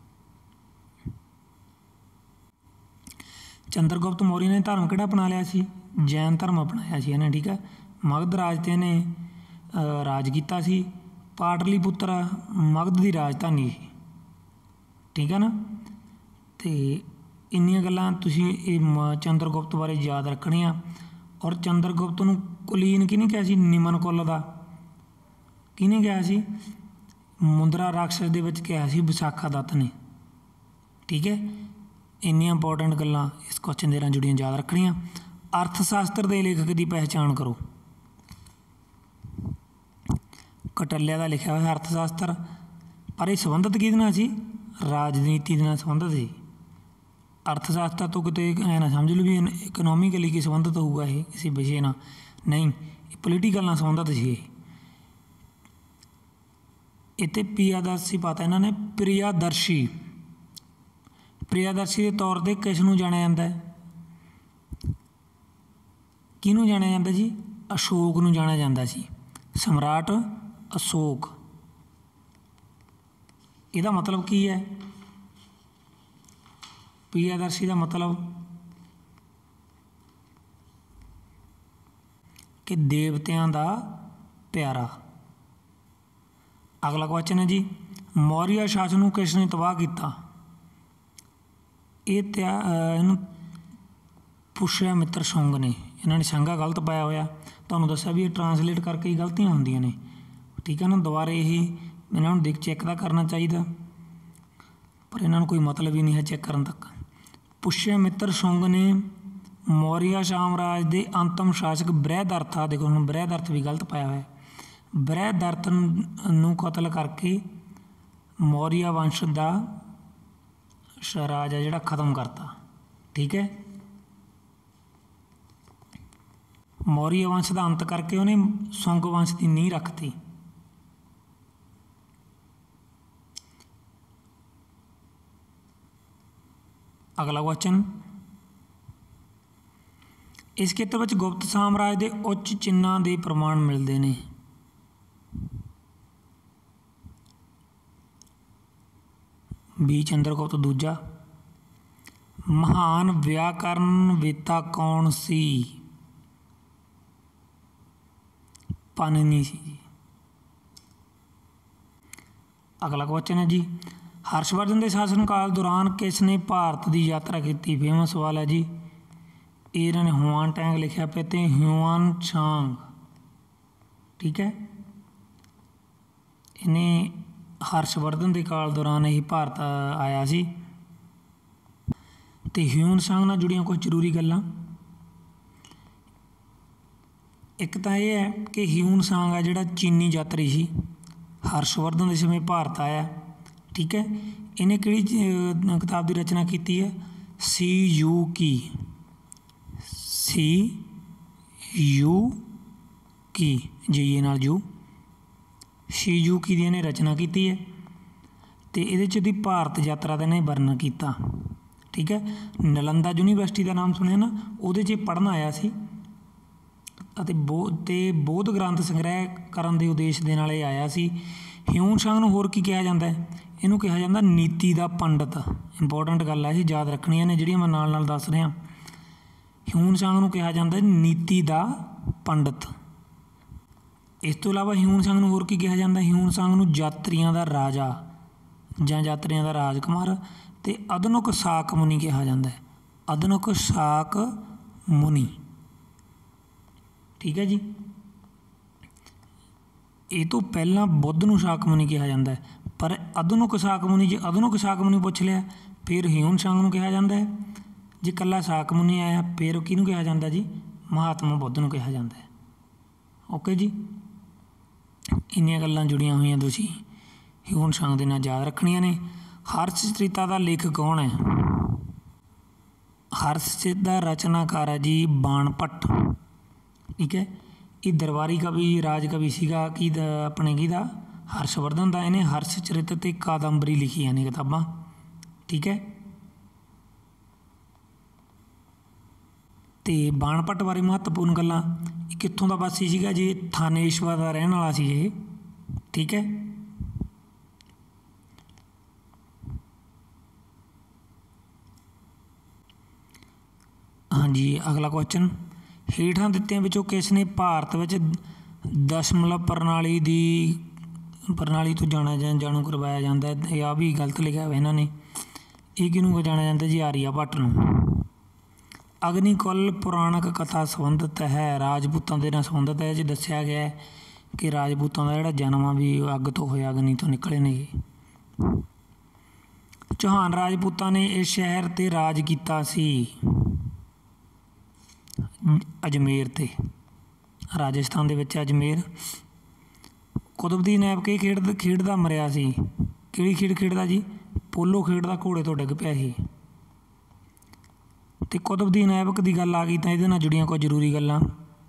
ਚੰਦਰਗੁਪਤ ਮੌਰੀਆ ਨੇ ਧਰਮ ਕਿਹੜਾ ਅਪਣਾ ਲਿਆ ਸੀ? ਜੈਨ ਧਰਮ ਅਪਣਾਇਆ ਸੀ ਇਹਨੇ, ਠੀਕ ਹੈ। ਮਗਧ ਰਾਜ 'ਤੇ ਇਹਨੇ ਰਾਜ ਕੀਤਾ ਸੀ। ਪਾਟਲੀਪੁੱਤਰ ਮਗਧ ਦੀ ਰਾਜਧਾਨੀ ਸੀ, ਠੀਕ ਹੈ ਨਾ। ਅਤੇ ਇੰਨੀਆਂ ਗੱਲਾਂ ਤੁਸੀਂ ਇਹ ਮ ਚੰਦਰਗੁਪਤ ਬਾਰੇ ਯਾਦ ਰੱਖਣੀਆਂ। ਔਰ ਚੰਦਰਗੁਪਤ ਨੂੰ ਕੁਲੀਨ ਕਿਹਨੇ ਕਿਹਾ ਸੀ? ਨਿਮਨ ਕੁੱਲ ਦਾ ਕਿਹਨੇ ਕਿਹਾ ਸੀ? ਮੁੰਦਰਾ ਰਾਕਸ਼ਸ ਦੇ ਵਿੱਚ ਕਿਹਾ ਸੀ ਵਿਸ਼ਾਖਾ ਦੱਤ ਨੇ, ਠੀਕ ਹੈ। ਇੰਨੀਆਂ ਇੰਪੋਰਟੈਂਟ ਗੱਲਾਂ ਇਸ ਕੁਐਸਚਨ ਦੇ ਨਾਲ ਜੁੜੀਆਂ ਯਾਦ ਰੱਖਣੀਆਂ। ਅਰਥ ਸ਼ਾਸਤਰ ਦੇ ਲੇਖਕ ਦੀ ਪਹਿਚਾਣ ਕਰੋ। ਕਟੱਲਿਆ ਦਾ ਲਿਖਿਆ ਹੋਇਆ ਅਰਥ ਸ਼ਾਸਤਰ, ਪਰ ਇਹ ਸੰਬੰਧਿਤ ਕਿਹਦੇ ਨਾਲ ਸੀ? ਰਾਜਨੀਤੀ ਦੇ ਨਾਲ ਸੰਬੰਧਿਤ ਸੀ। ਅਰਥ ਸ਼ਾਸਤਰ ਤੋਂ ਕਿਤੇ ਐਂ ਨਾ ਸਮਝ ਲਓ ਵੀ ਇਕਨੋਮਿਕਲੀ ਕੀ ਸੰਬੰਧਿਤ ਹੋਊਗਾ ਇਹ ਕਿਸੇ ਵਿਸ਼ੇ ਨਾਲ, ਨਹੀਂ, ਇਹ ਪੋਲੀਟੀਕਲ ਨਾਲ ਸੰਬੰਧਿਤ ਸੀ। ਇਹ ਇੱਥੇ ਪ੍ਰਿਯਦਰਸ਼ੀ ਪਾਤਾ ਇਹਨਾਂ ਨੇ, ਪ੍ਰਿਯਦਰਸ਼ੀ। ਪ੍ਰਿਯਦਰਸ਼ੀ ਦੇ ਤੌਰ 'ਤੇ ਕਿਸ ਨੂੰ ਜਾਣਿਆ ਜਾਂਦਾ? ਕਿਹਨੂੰ ਜਾਣਿਆ ਜਾਂਦਾ ਜੀ? ਅਸ਼ੋਕ ਨੂੰ ਜਾਣਿਆ ਜਾਂਦਾ ਸੀ, ਸਮਰਾਟ ਅਸ਼ੋਕ। ਇਹਦਾ ਮਤਲਬ ਕੀ ਹੈ? ਪ੍ਰਿਯਦਰਸ਼ੀ ਦਾ ਮਤਲਬ ਕਿ ਦੇਵਤਿਆਂ ਦਾ ਪਿਆਰਾ। ਅਗਲਾ ਕੁਐਸਚਨ ਹੈ ਜੀ, ਮੌਰੀਆ ਸ਼ਾਸਨ ਨੂੰ ਕਿਸ ਨੇ ਤਬਾਹ ਕੀਤਾ? ਇਹ ਤਿਆ ਇਹਨੂੰ ਪੁਸ਼ਯਮਿੱਤਰ ਸ਼ੁੰਗ ਨੇ। ਇਹਨਾਂ ਨੇ ਸ਼ੰਗਾ ਗਲਤ ਪਾਇਆ ਹੋਇਆ, ਤੁਹਾਨੂੰ ਦੱਸਿਆ ਵੀ ਇਹ ਟਰਾਂਸਲੇਟ ਕਰਕੇ ਹੀ ਗਲਤੀਆਂ ਹੁੰਦੀਆਂ ਨੇ, ਠੀਕ ਹੈ ਨਾ। ਦੁਬਾਰੇ ਇਹ ਇਹਨਾਂ ਨੂੰ ਦੇਖ ਚੈੱਕ ਤਾਂ ਕਰਨਾ ਚਾਹੀਦਾ, ਪਰ ਇਹਨਾਂ ਨੂੰ ਕੋਈ ਮਤਲਬ ਹੀ ਨਹੀਂ ਹੈ ਚੈੱਕ ਕਰਨ ਤੱਕ। ਪੁਸ਼ਯਮਿੱਤਰ ਸ਼ੁੰਗ ਨੇ ਮੌਰੀਆ ਸਾਮਰਾਜ ਦੇ ਅੰਤਮ ਸ਼ਾਸਕ ਬ੍ਰਹਿਦਰਥਾ, ਦੇਖੋ ਹੁਣ ਬ੍ਰਹਿਦਰਥ ਵੀ ਗਲਤ ਪਾਇਆ ਹੋਇਆ, ਬ੍ਰਹਿਦਰਥ ਨੂੰ ਕਤਲ ਕਰਕੇ ਮੌਰੀਆ ਵੰਸ਼ ਦਾ ਰਾਜ ਆ ਜਿਹੜਾ ਖਤਮ ਕਰਤਾ, ਠੀਕ ਹੈ। ਮੌਰੀਆ ਵੰਸ਼ ਦਾ ਅੰਤ ਕਰਕੇ ਉਹਨੇ ਸ਼ੁੰਗ ਵੰਸ਼ ਦੀ ਨੀਂਹ ਰੱਖਤੀ। ਅਗਲਾ ਕੁਐਸਚਨ, ਇਸ ਖੇਤਰ ਵਿੱਚ ਗੁਪਤ ਸਾਮਰਾਜ ਦੇ ਉੱਚ ਚਿੰਨ੍ਹਾਂ ਦੇ ਪ੍ਰਮਾਣ ਮਿਲਦੇ ਨੇ। ਬੀ ਚੰਦਰਗੁਪਤ ਦੂਜਾ। ਮਹਾਨ ਵਿਆਕਰਨਵੇਤਾ ਕੌਣ ਸੀ? ਪਾਣਿਨੀ ਸੀ ਜੀ। ਅਗਲਾ ਕੁਐਸਚਨ ਹੈ ਜੀ, ਹਰਸ਼ਵਰਧਨ ਦੇ ਸ਼ਾਸਨ ਕਾਲ ਦੌਰਾਨ ਕਿਸ ਨੇ ਭਾਰਤ ਦੀ ਯਾਤਰਾ ਕੀਤੀ? ਫੇਮਸ ਸਵਾਲ ਹੈ ਜੀ। ਇਹਨਾਂ ਨੇ ਹੁਆਨ ਟੈਂਗ ਲਿਖਿਆ ਪਿਆ ਤੇ ਹਿਊਨ ਸਾਂਗ, ਠੀਕ ਹੈ। ਇਹਨੇ ਹਰਸ਼ਵਰਧਨ ਦੇ ਕਾਲ ਦੌਰਾਨ ਇਹ ਭਾਰਤ ਆਇਆ ਸੀ। ਅਤੇ ਹਿਊਨ ਸਾਂਗ ਨਾਲ ਜੁੜੀਆਂ ਕੁਝ ਜ਼ਰੂਰੀ ਗੱਲਾਂ, ਇੱਕ ਤਾਂ ਇਹ ਹੈ ਕਿ ਹਿਊਨ ਸਾਂਗ ਆ ਜਿਹੜਾ ਚੀਨੀ ਯਾਤਰੀ ਸੀ, ਹਰਸ਼ਵਰਧਨ ਦੇ ਸਮੇਂ ਭਾਰਤ ਆਇਆ, ਠੀਕ ਹੈ। ਇਹਨੇ ਕਿਹੜੀ ਕਿਤਾਬ ਦੀ ਰਚਨਾ ਕੀਤੀ ਹੈ? ਸੀ ਯੂ ਕੀ, ਸੀ ਯੂ ਕੀ, ਜੀਏ ਨਾਲ ਯੂ, ਸੀ ਯੂ ਕੀ ਦੀ ਇਹਨੇ ਰਚਨਾ ਕੀਤੀ ਹੈ। ਅਤੇ ਇਹਦੇ 'ਚ ਇਹਦੀ ਭਾਰਤ ਯਾਤਰਾ ਦਾ ਇਹਨੇ ਵਰਣਨ ਕੀਤਾ, ਠੀਕ ਹੈ। ਨਾਲੰਦਾ ਯੂਨੀਵਰਸਿਟੀ ਦਾ ਨਾਮ ਸੁਣਿਆ ਨਾ, ਉਹਦੇ 'ਚ ਪੜ੍ਹਨ ਆਇਆ ਸੀ ਅਤੇ ਬੋ ਅਤੇ ਬੌਧ ਗ੍ਰੰਥ ਸੰਗ੍ਰਹਿ ਕਰਨ ਦੇ ਉਦੇਸ਼ ਦੇ ਨਾਲ ਇਹ ਆਇਆ ਸੀ। ਹਿਊਨ ਸਾਂਗ ਨੂੰ ਹੋਰ ਕੀ ਕਿਹਾ ਜਾਂਦਾ ਹੈ? ਇਹਨੂੰ ਕਿਹਾ ਜਾਂਦਾ ਨੀਤੀ ਦਾ ਪੰਡਤ। ਇੰਪੋਰਟੈਂਟ ਗੱਲ ਹੈ, ਇਹ ਯਾਦ ਰੱਖਣੀਆਂ ਨੇ ਜਿਹੜੀਆਂ ਮੈਂ ਨਾਲ ਨਾਲ ਦੱਸ ਰਿਹਾ। ਹਿਊਨ ਸਾਂਗ ਨੂੰ ਕਿਹਾ ਜਾਂਦਾ ਨੀਤੀ ਦਾ ਪੰਡਤ। ਇਸ ਤੋਂ ਇਲਾਵਾ ਹਿਊਨ ਸਾਂਗ ਨੂੰ ਹੋਰ ਕੀ ਕਿਹਾ ਜਾਂਦਾ? ਹਿਊਨ ਸਾਂਗ ਨੂੰ ਯਾਤਰੀਆਂ ਦਾ ਰਾਜਾ ਜਾਂ ਯਾਤਰੀਆਂ ਦਾ ਰਾਜਕੁਮਾਰ ਅਤੇ ਅਧੁਨਿਕ ਸਾਕ ਮੁਨੀ ਕਿਹਾ ਜਾਂਦਾ ਹੈ। ਅਧੁਨਿਕ ਸਾਕ मुनि। ठीक है जी। ये तो पहला बुद्ध नूं शाक मुनि कहा जाता है, पर आधुनिक शाक मुनि जे आधुनिक शाक मुनि पुछ लिया फिर ह्यून सांग नूं कहा जाता है। जे कल्ला शाक मुनि आया फिर किहनूं कहा जाता जी, महात्मा बुद्ध नूं कहा जाता है। ओके जी, इन्नियां गल्लां जुड़ियां हुई तुसीं ह्यून सांग दे नाल याद रखणियां ने। हर्षचित्ता दा लेखक कौन है? हर्षचित दा रचनाकार है जी बाणभट्ट। ठीक है, ये दरबारी कवि राज कवि सीगा कि अपने की दा हर्षवर्धन का। इन्हें हर्षचरित ते कादंबरी लिखी ने किताबां। ठीक है, तो बाणभट्ट बारे महत्वपूर्ण गल्लां, कित्थों का वासी सीगा जी, थानेश्वर का रहने वाला सी ये। ठीक है, हाँ जी। अगला क्वेश्चन, हेठां दित्तियां विचों किसने भारत विच दशमलव प्रणाली दी प्रणाली तो जाना जाणू करवाया जाता है? यह भी गलत लिखा हुआ इन्होंने। ये किनूं जाना जाता है जी? आर्यभट्ट नूं। अग्निकुल पुराणक कथा संबंधित है, राजपूतां दे नाल संबंधित है जी। दस्सिया गया है कि राजपूतां दा जिहड़ा जन्म आ भी अग तो होया, अग्नि तो निकले ने। चौहान राजपूतां ने इस शहर ते राज कीता सी, अजमेर ते, राजस्थान दे विच अजमेर। कुतुबुद्दीन ऐबक के खेड खेडदा मरिया सी, किहड़ी खेड खेडदा जी? पोलो खेडदा, घोड़े तो डिग पिया सी। ते कुतुबुद्दीन ऐबक की गल आ गई तो ये जुड़ियां कुछ जरूरी गल्लां।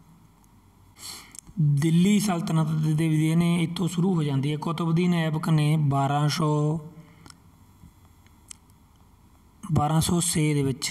दिल्ली सल्तनत दे भी ने इत्थों शुरू हो जाती है। कुतुबुद्दीन ऐबक ने बारह सौ बारह सौ छे दे विच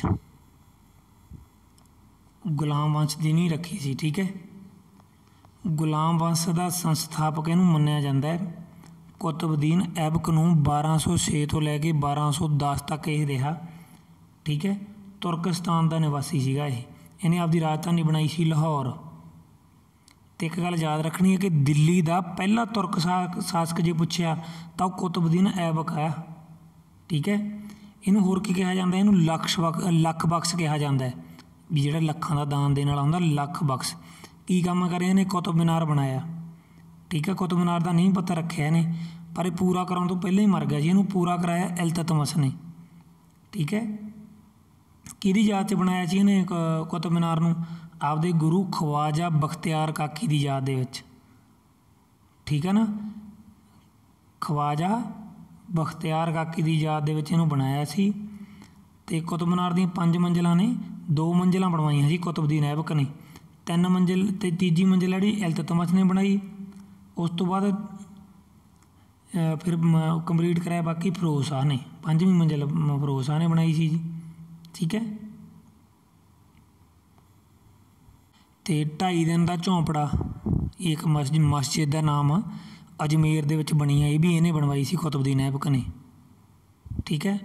गुलाम वंश की नींह रखी सी। ठीक है, गुलाम वंश का संस्थापक इनू मन्निया जाता है। कुतुबुद्दीन ऐबक नूं बारह सौ छे तो लैके बारह सौ दस तक यह रहा। ठीक है, तुर्कस्तान का निवासी सीगा ये। इन्हें आपकी राजधानी बनाई सी लाहौर। तो एक गल याद रखनी है कि दिल्ली का पहला तुर्क शासक जे पुछया तो कुतुबुद्दीन ऐबक है। ठीक है, इनू होर की कहा जाता है? इनू लक्ष लख बख्श कहा जाता है भी जिहड़ा लखां दा दान देने वाला हुंदा, लख बख्श। की काम करे इन्हें? कुतुब मीनार बनाया। ठीक है, कुतुब मीनार का नहीं पता रखा इन्हें, पर यह पूरा कराने तो पहले ही मर गया जी। इनू पूरा कराया इल्तुतमिश ने। ठीक है, किहदी याद च बनाया जी इन्हें कुतुब मीनार नूं? आपदे गुरु ख्वाजा बख्तियार काकी की याद दे विच। ठीक है ना, ख्वाजा बख्तियार काकी की याद दे विच इहनूं बनाया सी। ते कुतुब मीनार दी पंज मंजिलां ने, दो मंजिलां बनवाईयां जी कुतुबुद्दीन ऐबक ने। तीन मंजिल ते तीजी मंजिल जिहड़ी इल्तुतमिश ने बनाई। उस तो बाद फिर कंप्लीट कराया बाकी फिरोज शाह ने। पंजवीं मंजिल फिरोज शाह ने बनाई सी जी। ठीक है, तो ढाई दिन का झोंपड़ा एक मस्जिद मस्जिद का नाम अजमेर दे विच बनी है, ये भी इन्हें बनवाई सी कुतुबुद्दीन ऐबक ने। ठीक है,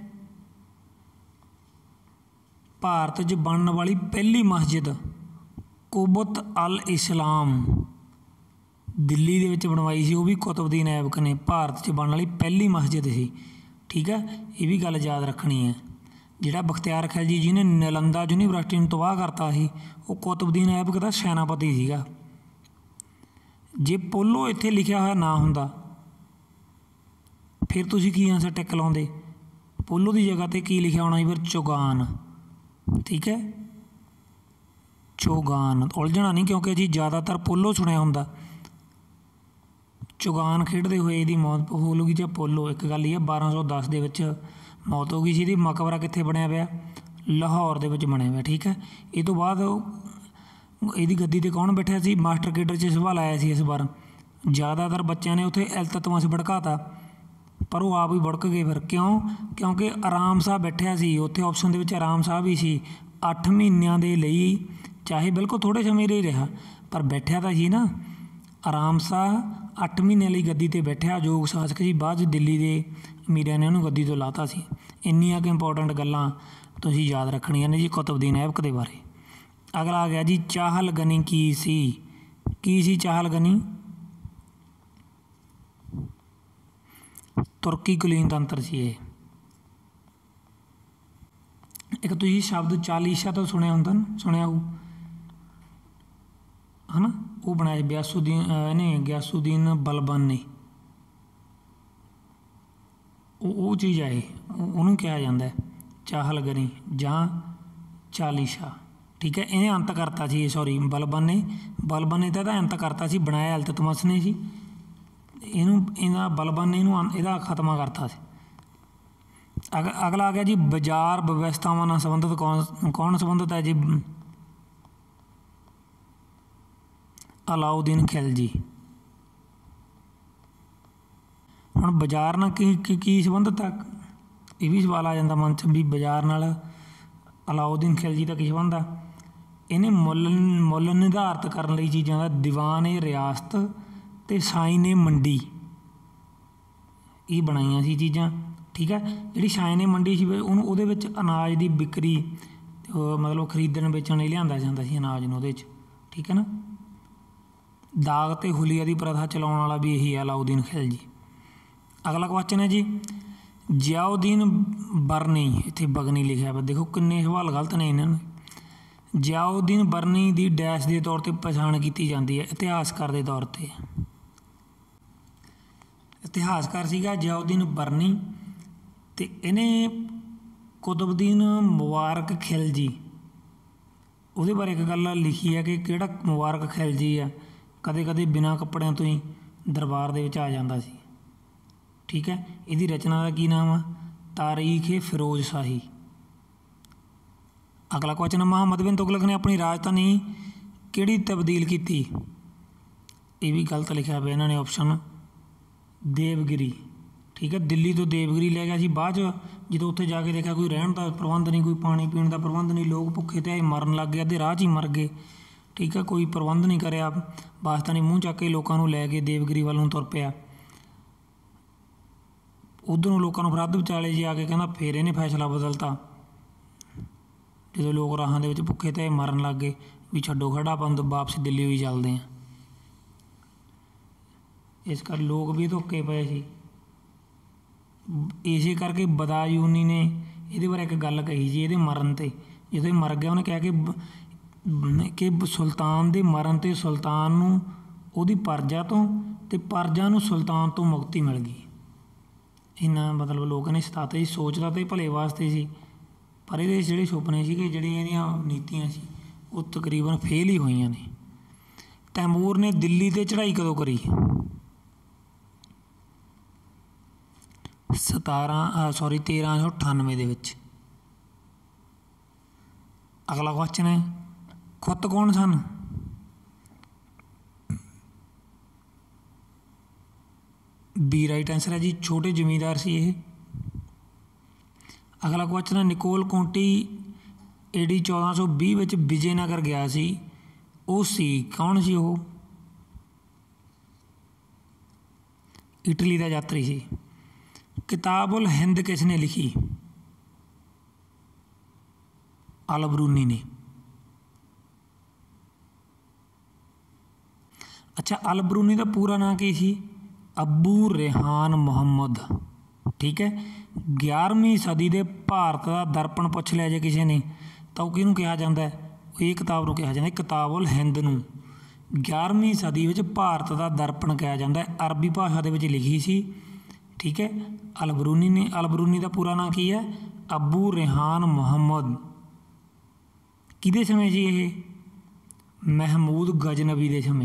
भारत च बनने वाली पहली मस्जिद कुबत अल इस्लाम दिल्ली दे विच बनवाई सी, वो भी कुतुबुद्दीन ऐबक ने। भारत च बनने वाली पहली मस्जिद सी। ठीक है, ये भी गल याद रखनी है। जिहड़ा बख्तियार खिलजी जी ने नालंदा यूनीवर्सिटी नूं तबाह करता सी, वो कुतुबुद्दीन ऐबक दा सैनापति सीगा। जे पोलो इत्थे लिखिया होया ना हुंदा फिर तुसीं की आंसर टिक लाउंदे? पोलो की जगह ते की लिखिया होना फिर? चौगान। ठीक है, चौगान उलझना नहीं, क्योंकि जी ज़्यादातर पोलो सुनिया हुंदा। चौगान खेडते हुए यदी मौत हो लूगी चाहे पोलो। एक गल ये बारह सौ दस के विच मौत हो गई सी। मकबरा कित्थे बनया पिया? लाहौर दे विच बनया पिया। ठीक है, ये तो बाद यदी गद्दी ते कौन बैठा सी? मास्टर केडर च सवाल आया सी इस बार। ज़्यादातर बच्चों ने उत्थे इल्तुतमिश भड़काता, पर वो आप ही भड़क गए। फिर क्यों? क्योंकि आराम शाह बैठा सी उत्थे, ऑप्शन दे विच आराम शाह भी सी। अठ महीनों के लिए, चाहे बिल्कुल थोड़े समय लिए रहा, पर बैठा तो ही ना। आराम शाह अठ महीने लिए गद्दी ते बैठा, अजोग शासक जी। बाद दिल्ली के अमीरिया ने उन्होंने गद्दी तो लाता सी। इन्नियां कि इंपोर्टेंट गल्लां तुसीं याद रखनियां ने जी कुतुबुद्दीन ऐबक के बारे। अगला आ गया जी चाहलगनी की सी? की सी चाहलगनी? तुर्की कुलीन तंत्र सी ये। एक तुसीं शब्द चालीसा तो सुनिया हुंदा ना, सुनिया हो है ना, वो बनाया ब्यासुद्दीन इन्हें गियासुद्दीन बलबन ने, वो चीज़ है, उन्होंने कहा जाता है चाहलगनी जां चालीसा। ठीक है, इन्हें अंत करता सी, सॉरी बलबन ने, बलबन ने तो इहदा अंत करता सी, बनाया इल्ततमस ने सी, इनू इहदा बलबन ने इनू इहदा खात्मा करता सी। अग अगला आ गया जी बाजार व्यवस्थावां नाल संबंधित कौन कौन संबंधित है जी, अलाउद्दीन खिलजी। हुण बाजार नाल की की, की संबंधित है, ये भी सवाल आ जाता मन च भी बाजार नाल अलाउद्दीन खिलजी का की संबंध आ। इन्हें मुल मुल निर्धारित करने लई चीज़ां दा दीवान ए रियासत ते साइन ए मंडी ये बनाईयां सी चीज़ां। ठीक है, जिहड़ी साइन ए मंडी सी उहनूं उहदे विच अनाज की बिक्री मतलब खरीदण वेचण लई लिआंदा जांदा सी अनाज नूं उहदे च। ठीक है ना, दाग ते हुलिया की प्रथा चलाउण वाला भी यही है अलाउद्दीन खिलजी। अगला क्वेश्चन है जी जियाउद्दीन बरनी, इत्थे बगनी लिखा है, देखो किन्ने सवाल गलत ने इन्हां ने। जियाउद्दीन बरनी की डैश के तौर पर पछाण की जाती है, इतिहासकार के तौर पर। इतिहासकार सीगा जियाउद्दीन बरनी, तो इन्हें कुतुबुद्दीन मुबारक खिलजी, उहदे बारे एक गल लिखी है कि किहड़ा मुबारक खिलजी आ कदे कदे बिना कपड़िਆਂ तो ही दरबार दे विच आ जांदा सी। ठीक है, इसकी रचना का की नाम आ तारीख ए फिरोज शाही। अगला क्वेश्चन, मुहम्मद बिन तुगलक ने अपनी राजधानी किहड़ी तब्दील की, ये भी गलत लिखा है इन्होंने ऑप्शन देवगिरी। ठीक है, दिल्ली तो देवगिरी ले गया सी, बाद जो उत्थे जाके देखा कोई रहन का प्रबंध नहीं, कोई पानी पीने का प्रबंध नहीं, लोग भुखे ते मरन लग गए, अद्धे राह ही मर गए। ठीक है, कोई प्रबंध नहीं कराया, वास्ता नहीं, मूँह चक के लोगों को लै गए देवगिरी वालों तुर पिया। उधरों लोगों फिर अध विचाले जी आके कहना फिर इन्हें फैसला बदलता, जो लोग राहां दे विच भुखे ते मरन लग गए भी छड्डो खड़ा अपन तो वापस दिल्ली ही चलते हैं। इस कर लोग भी धोखे पे सी, इसे करके बदायूनी ने ये बारे एक गल कही जी ये मरण ते, जो मर गया उन्हें कहा कि कि सुल्तान दे मरण ते सुल्तान नूं उहदी परजा तो ते परजा नूं सुल्तान तो मुक्ति मिल गई। इन्ना मतलब लोग ने सताते ही सोचता तो भले वास्ते सी, पर ये जिहड़े सुपने सी जिहड़ियां नीतियां सी वो तकरीबन फेल ही हुई ने। तैमूर ने दिल्ली ते चढ़ाई कदों करी, सतारह सॉरी तेरह सौ अठानवे दे विच। अगला क्वेश्चन है खुत कौन सन, बी राइट आंसर है जी, छोटे जमींदार सी ये। अगला क्वेश्चन है निकोल कोंटी ए डी चौदह सौ भी विच विजयनगर गया सी, वो सी कौन सी, वो इटली का यात्री सी। किताब उल हिंद किसने लिखी, अल बरूनी ने। अच्छा, अल बरूनी का पूरा नाम की सी, अबू रेहान मुहम्मद। ठीक है, ग्यारहवीं सदी के भारत का दर्पण पुछ लिया जे किसी ने तो किहनूं कहा जाता है, ये किताब नूं कहा जाता है किताब उल हिंद नूं। ग्यारहवीं सदी में भारत का दर्पण कहा जाता है, अरबी भाषा दे विच लिखी सी। ठीक है, अल बरूनी ने, अल बरूनी का पूरा नाम की है, अबू रेहान मुहम्मद। किहदे समय जी ये, महमूद गजनबी के समय।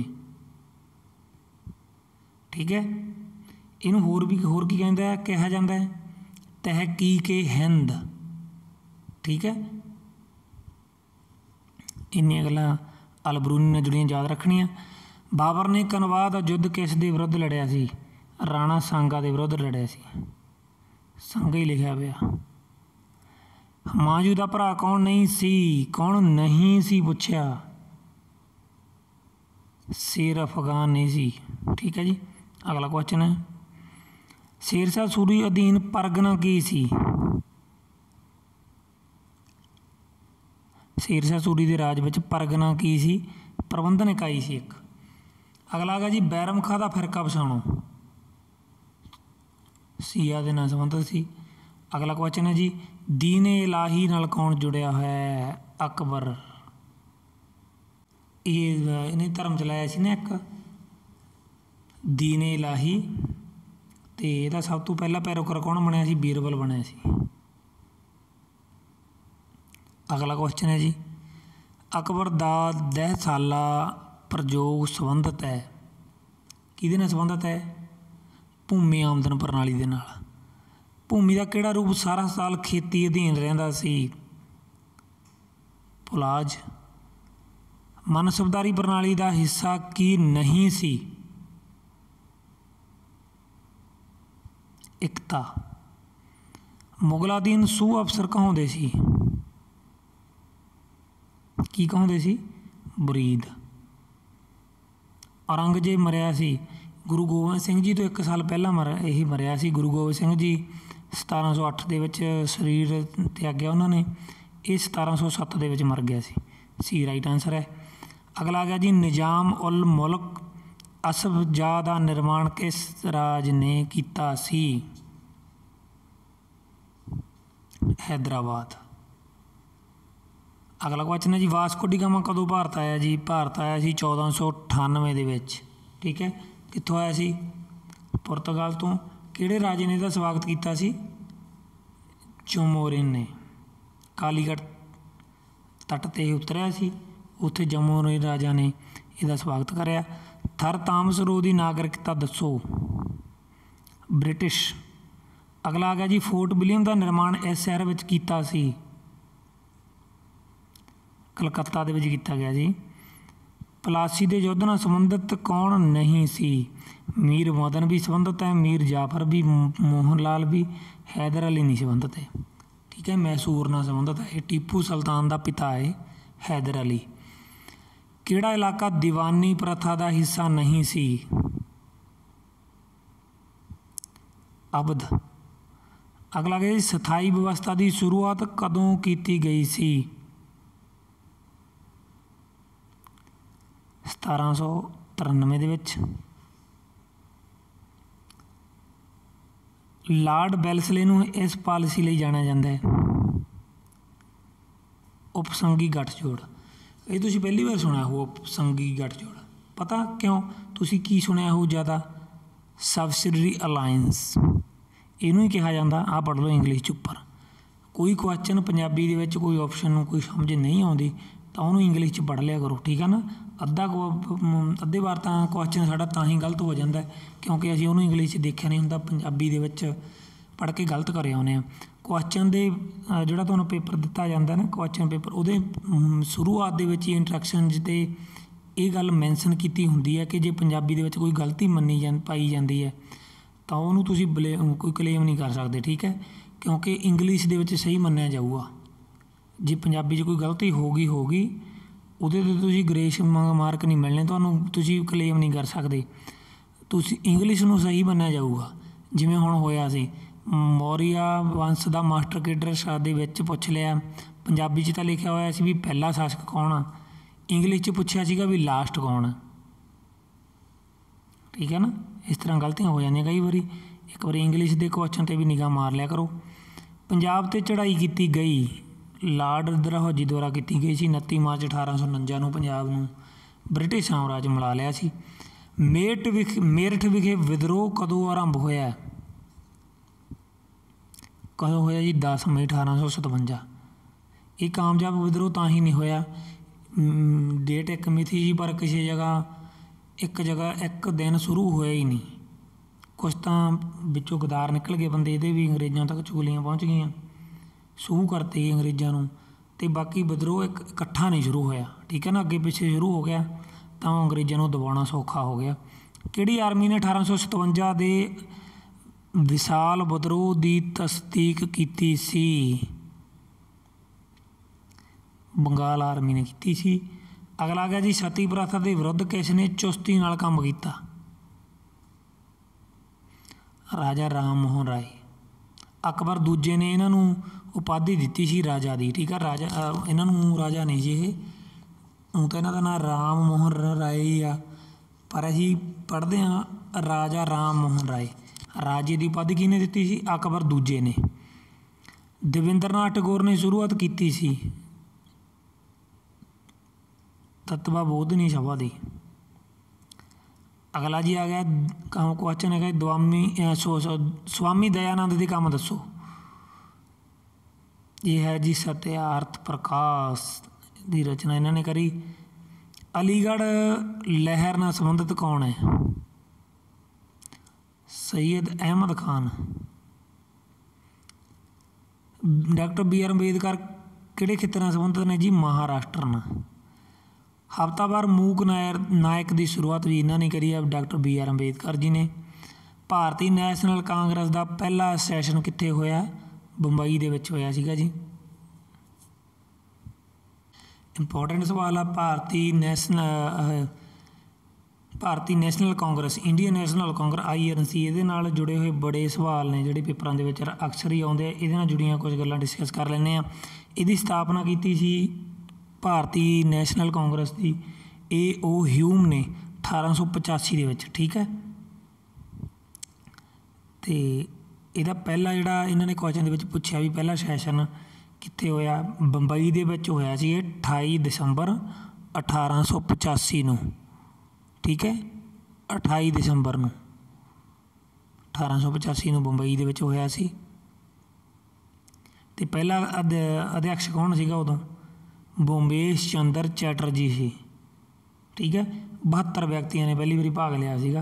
ठीक है, इनू होर भी होर की कहता कहा जाता है तहकीक हिंद। ठीक है, इन्नियां गल्लां अल बरूनी नाल जुड़ियां याद रखनियां। बाबर ने कनवा दा युद्ध किस दे विरुद्ध लड़िया सी, राणा सांगा के विरुद्ध लड़िया सी, सांगा ही लिखा पिया। हुमायूं दा भरा कौन नहीं सी, कौन नहीं सी पुछया, शेर अफगान नहीं सी। ठीक है जी, अगला क्वेश्चन है शेरशाह सूरी अधीन परगना की सी, शेरशाह सूरी के राज में परगना की सी, प्रबंधन इकाई सी एक। अगला आ गया जी बैरम खां दा फिरका पछाणो, सिया के नाल संबंधित सी। अगला क्वेश्चन है जी, दीन ए इलाही नाल कौन जुड़िया है? अकबर। ये इन्हें धर्म चलाया सी ना एक दीन ए इलाही, तो यदा सब तो पहला पैरोकार कौन बनया सी? बीरबल बनया सी। अगला क्वेश्चन है जी, अकबर दा दह साला प्रयोग संबंधित है, किहदे नाल संबंधित है? भूमि आमदन प्रणाली दे नाल। भूमि का किहड़ा रूप सारा साल खेती अधीन रहिंदा सी? पुलाज। मनसबदारी प्रणाली का हिस्सा की नहीं सी? एकता। मुगलाधीन सूह अफसर कहाउंदे सी? की कहाउंदे सी? मुरीद। औरंगजेब मरिया सी गुरु गोबिंद सिंह जी तो एक साल पहला मर यही मरिया सी। गुरु गोबिंद सिंह जी सतारह सौ अठ दे विच शरीर त्यागया उन्होंने, ये सतारह सौ सत्त दे विच मर गया सी। सी राइट आंसर है। अगला आ गया जी, निजाम उल मुल्क असफ जाह का निर्माण किस राज ने किया सी? हैदराबाद। अगला क्वेश्चन है जी, वास्को डी गामा कदों भारत आया जी? भारत आया सी चौदह सौ अठानवे दे विच। ठीक है, कित्थों आया सी? पुर्तगाल तो। किहड़े राजे ने इसदा स्वागत किया सी? जमोरिन ने। कालीगढ़ तट ते उतरिया सी, उत्थे जमोरिन राजा ने इसदा स्वागत करया। थर तामस रो दी नागरिकता दसो? ब्रिटिश। अगला आ गया जी, फोर्ट विलियम का निर्माण इस शहर में किया सी? कलकत्ता दे विच कीता गया जी। पलासी के युद्ध नाल संबंधित कौन नहीं सी? मीर मदन भी संबंधित है, मीर जाफर भी, मोहन लाल भी, हैदर अली नहीं संबंधित है। ठीक है, मैसूर नाल संबंधित है। टीपू सुल्तान का पिता है हैदर अली। किहड़ा इलाका दीवानी प्रथा का हिस्सा नहीं सी? अवध। अगला गया, स्थाई व्यवस्था की शुरुआत कदों की गई सी? सतारह सौ तिरानवे दे विच। लॉर्ड वेल्सले नूं इस पॉलिसी लई जाणिया जांदा है? उपसंघी गठजोड़। ये तुसीं पहली बार सुनिया हो उपसंघी गठजोड़, पता क्यों? तुसीं की सुनिया हो ज़्यादा? सबसिडरी अलायंस इनू ही कहा जाता। आ पढ़ लो इंग्लिश च उपर। कोई क्वेश्चन पंजाबी दे विच कोई ऑप्शन कोई समझ नहीं आती तो उन्होंने इंग्लिश च पढ़ लिया करो। ठीक है ना, अद्धा अद्धे बार तो क्वेश्चन साडा तां ही गलत हो जाता है क्योंकि असीं उन्होंने इंग्लिश च देखिया नहीं हुंदा, पंजाबी दे विच पढ़ के गलत करे आउने आ। क्वेश्चन दे जिहड़ा तुहानूं पेपर दिता जाता है ना, क्वेश्चन पेपर उहदे शुरुआत दे विच इंट्रैक्शन ते ये गल मैंसन की हुंदी है कि जे पंजाबी दे विच कोई गलती मन्नी जा पाई जाती है तो उन्होंने तुसीं ब्ले कोई क्लेम नहीं कर सकते। ठीक है, क्योंकि इंग्लिश दे विच सही मन्निया जाऊगा। जे पंजाबी च कोई गलती होगी होगी उहदे ते तुसीं ग्रेस मार्क नहीं मिलने, तुहानूं तुसीं क्लेम नहीं कर सकते। तुसीं इंग्लिश नूं सही मन्निया जाऊगा। जिवें हुण होया सी मौर्या वंश का मास्टर केडर शाह दे विच पुछ लिया, पंजाबी च तां लिखिया होया सी भी पहला शासक कौन आ, इंग्लिश च पुछया सीगा भी लास्ट कौन आ। ठीक है ना, इस तरह गलतियां हो जांदियां कई बारी। एक बार इंग्लिश के क्वेश्चन पर भी निगाह मार लिया करो। पंजाब ते चढ़ाई की गई लॉर्ड डलहौजी द्वारा की गई सी। उनतीस मार्च अठारह सौ उनंजा नूं पंजाब नूं ब्रिटिश साम्राज मिला लिया सी। मेरठ विखे मेरठ विखे विद्रोह कदों आरंभ होया? कदों होया जी? दस मई अठारह सौ सतवंजा। ये कामयाब विद्रोह तां ही नहीं होया, डेट एक मिथी जी पर किसी जगह एक जगह एक दिन शुरू होया ही नहीं। कुछ तो विचों गदार निकल गए बंदे, ये भी अंग्रेज़ों तक चुगलियां पहुँच गई, सूह करते ही अंग्रेज़ों नूं, ते बाकी विद्रोह एक इकट्ठा नहीं शुरू होया। ठीक है ना, अगे पिछे शुरू हो गया तो अंग्रेज़ों नूं दबाउणा सौखा हो गया। किहड़ी आर्मी ने अठारह सौ सतवंजा के विशाल विद्रोह की तस्दीक की सी? बंगाल आर्मी ने की सी। अगला आ गया जी, सती प्रथा के विरुद्ध किसने चुस्ती नाल काम किया? राजा राम मोहन राय। अकबर दूजे ने इन्हों उपाधि दी सी राजा दी। ठीक है, राजा इन्हों राजा नहीं जी, ये हूँ तो इन्हों का नाम राम मोहन राय ही आ, पर असीं पढ़ते हाँ राजा राम मोहन राय। राजे की उपाधि किहने दी सी? अकबर दूजे ने। ਦਵਿੰਦਰ ਨਾਥ ਟੈਗੋਰ ਨੇ ਸ਼ੁਰੂਆਤ ਕੀਤੀ ਸੀ ਤਤਵਾ ਬੋਧਨੀ ਸਭਾ ਦੀ। ਅਗਲਾ ਜੀ ਆ ਗਿਆ ਕੰਮ ਕੁਐਸਚਨ ਹੈਗਾ ਦਵਾਮੀ ਸੋ ਸੋ ਸਵਾਮੀ ਦਇਆਨੰਦ ਦੇ ਕੰਮ ਦੱਸੋ। ਇਹ ਹੈ ਜੀ ਸਤਿਆਰਥ ਪ੍ਰਕਾਸ਼ ਦੀ ਰਚਨਾ ਇਹਨਾਂ ਨੇ ਕਰੀ। ਅਲੀਗੜ੍ਹ ਲਹਿਰ ਨਾਲ ਸੰਬੰਧਿਤ ਕੌਣ ਹੈ? Syed Ahmad Khan. Doctor B R Ambedkar ਕਿਹੜੇ ਖਿੱਤੇ ਨਾਲ ਸੰਬੰਧਿਤ ਨੇ ਜੀ? ਮਹਾਰਾਸ਼ਟਰ ਨਾਲ। ਹਫ਼ਤਾਵਾਰ ਮੂਕ ਨਾਇਰ ਨਾਇਕ ਦੀ ਸ਼ੁਰੂਆਤ ਵੀ ਇਹਨਾਂ ਨੇ ਕਰੀ ਹੈ doctor B R Ambedkar ji ਨੇ। ਭਾਰਤੀ ਨੈਸ਼ਨਲ ਕਾਂਗਰਸ ਦਾ ਪਹਿਲਾ ਸੈਸ਼ਨ ਕਿੱਥੇ ਹੋਇਆ? ਬੰਬਈ ਦੇ ਵਿੱਚ ਹੋਇਆ ਸੀਗਾ ਜੀ। ਇੰਪੋਰਟੈਂਟ ਸਵਾਲ ਆ। Bharti National Bharti National Congress Indian National Congress I N C ਇਹਦੇ ਨਾਲ ਜੁੜੇ ਹੋਏ ਬੜੇ ਸਵਾਲ ਨੇ ਜਿਹੜੇ ਪੇਪਰਾਂ ਦੇ ਵਿੱਚ ਅਕਸਰ ਹੀ ਆਉਂਦੇ ਆ। ਇਹਦੇ ਨਾਲ ਜੁੜੀਆਂ ਕੁਝ ਗੱਲਾਂ ਡਿਸਕਸ ਕਰ ਲੈਂਦੇ ਹਾਂ। ਇਹਦੀ ਸਥਾਪਨਾ ਕੀਤੀ ਸੀ ਭਾਰਤੀ ਨੈਸ਼ਨਲ ਕਾਂਗਰਸ ਦੀ ਏ ਓ ਹਿਊਮ ਨੇ ਅਠਾਰਾਂ ਸੌ ਪਚਾਸੀ ਦੇ ਵਿੱਚ, ਠੀਕ ਹੈ। ਅਤੇ ਇਹਦਾ ਪਹਿਲਾ ਜਿਹੜਾ ਇਹਨਾਂ ਨੇ ਕੁਐਸਚਨ ਦੇ ਵਿੱਚ ਪੁੱਛਿਆ ਵੀ ਪਹਿਲਾ ਸੈਸ਼ਨ ਕਿੱਥੇ ਹੋਇਆ? ਬੰਬਈ ਦੇ ਵਿੱਚ ਹੋਇਆ ਸੀ ਇਹ ਅਠਾਈ ਦਸੰਬਰ ਅਠਾਰਾਂ ਸੌ ਪਚਾਸੀ ਨੂੰ, ਠੀਕ ਹੈ। ਅਠਾਈ ਦਸੰਬਰ ਨੂੰ ਅਠਾਰਾਂ ਸੌ ਪਚਾਸੀ ਨੂੰ ਬੰਬਈ ਦੇ ਵਿੱਚ ਹੋਇਆ ਸੀ। ਅਤੇ ਪਹਿਲਾ ਅਧ ਅਧਿਅਕਸ਼ ਕੌਣ ਸੀਗਾ ਉਦੋਂ? ਬੰਬੇਸ਼ ਚੰਦਰ ਚੈਟਰਜੀ ਸੀ, ਠੀਕ ਹੈ। ਬਹੱਤਰ ਵਿਅਕਤੀਆਂ ਨੇ ਪਹਿਲੀ ਵਾਰੀ ਭਾਗ ਲਿਆ ਸੀਗਾ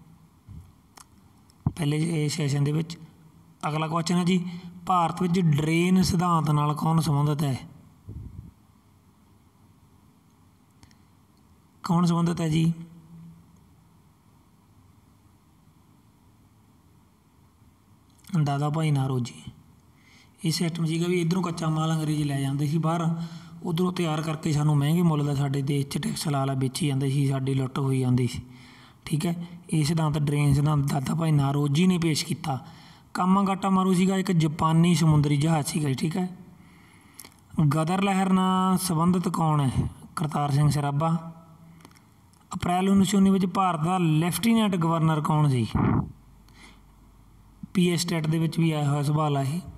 ਪਹਿਲੇ ਸੈਸ਼ਨ ਦੇ ਵਿੱਚ। ਅਗਲਾ ਕੁਐਸਚਨ ਹੈ ਜੀ ਭਾਰਤ ਵਿੱਚ ਡਰੇਨ ਸਿਧਾਂਤ ਨਾਲ ਕੌਣ ਸੰਬੰਧਿਤ ਹੈ? ਕੌਣ ਸੰਬੰਧਿਤ ਹੈ ਜੀ? ਦਾਦਾ ਭਾਈ ਨਾਰੋਜੀ। ਇਹ ਸਿਸਟਮ ਸੀਗਾ ਵੀ ਇੱਧਰੋਂ ਕੱਚਾ ਮਾਲ ਅੰਗਰੇਜ਼ ਲੈ ਜਾਂਦੇ ਸੀ ਬਾਹਰ, ਉੱਧਰੋਂ ਤਿਆਰ ਕਰਕੇ ਸਾਨੂੰ ਮਹਿੰਗੇ ਮੁੱਲ ਦਾ ਸਾਡੇ ਦੇਸ਼ 'ਚ ਟੈਕਸ ਲਾ ਲਾ ਵੇਚੀ ਜਾਂਦੇ ਸੀ, ਸਾਡੀ ਲੁੱਟ ਹੋਈ ਜਾਂਦੀ ਸੀ, ਠੀਕ ਹੈ। ਇਹ ਸਿਧਾਂਤ ਡਰੇਨ ਸਿਧਾਂਤ ਦਾਦਾ ਭਾਈ ਨਾਰੋਜੀ ਨੇ ਪੇਸ਼ ਕੀਤਾ। ਕਾਮਾਗਾਟਾ ਮਾਰੂ ਸੀਗਾ ਇੱਕ ਜਾਪਾਨੀ ਸਮੁੰਦਰੀ ਜਹਾਜ਼ ਸੀਗਾ, ਠੀਕ ਹੈ। ਗਦਰ ਲਹਿਰ ਨਾਲ ਸੰਬੰਧਿਤ ਕੌਣ ਹੈ? ਕਰਤਾਰ ਸਿੰਘ ਸਰਾਭਾ। ਅਪ੍ਰੈਲ ਉੱਨੀ ਸੌ ਉੱਨੀ ਵਿੱਚ ਭਾਰਤ ਦਾ ਲੈਫਟੀਨੈਂਟ ਗਵਰਨਰ ਕੌਣ ਸੀ? ਪੀ ਐਸ ਟੈਟ ਦੇ ਵਿੱਚ ਵੀ ਆਇਆ ਹੋਇਆ ਸਵਾਲ ਆ ਇਹ।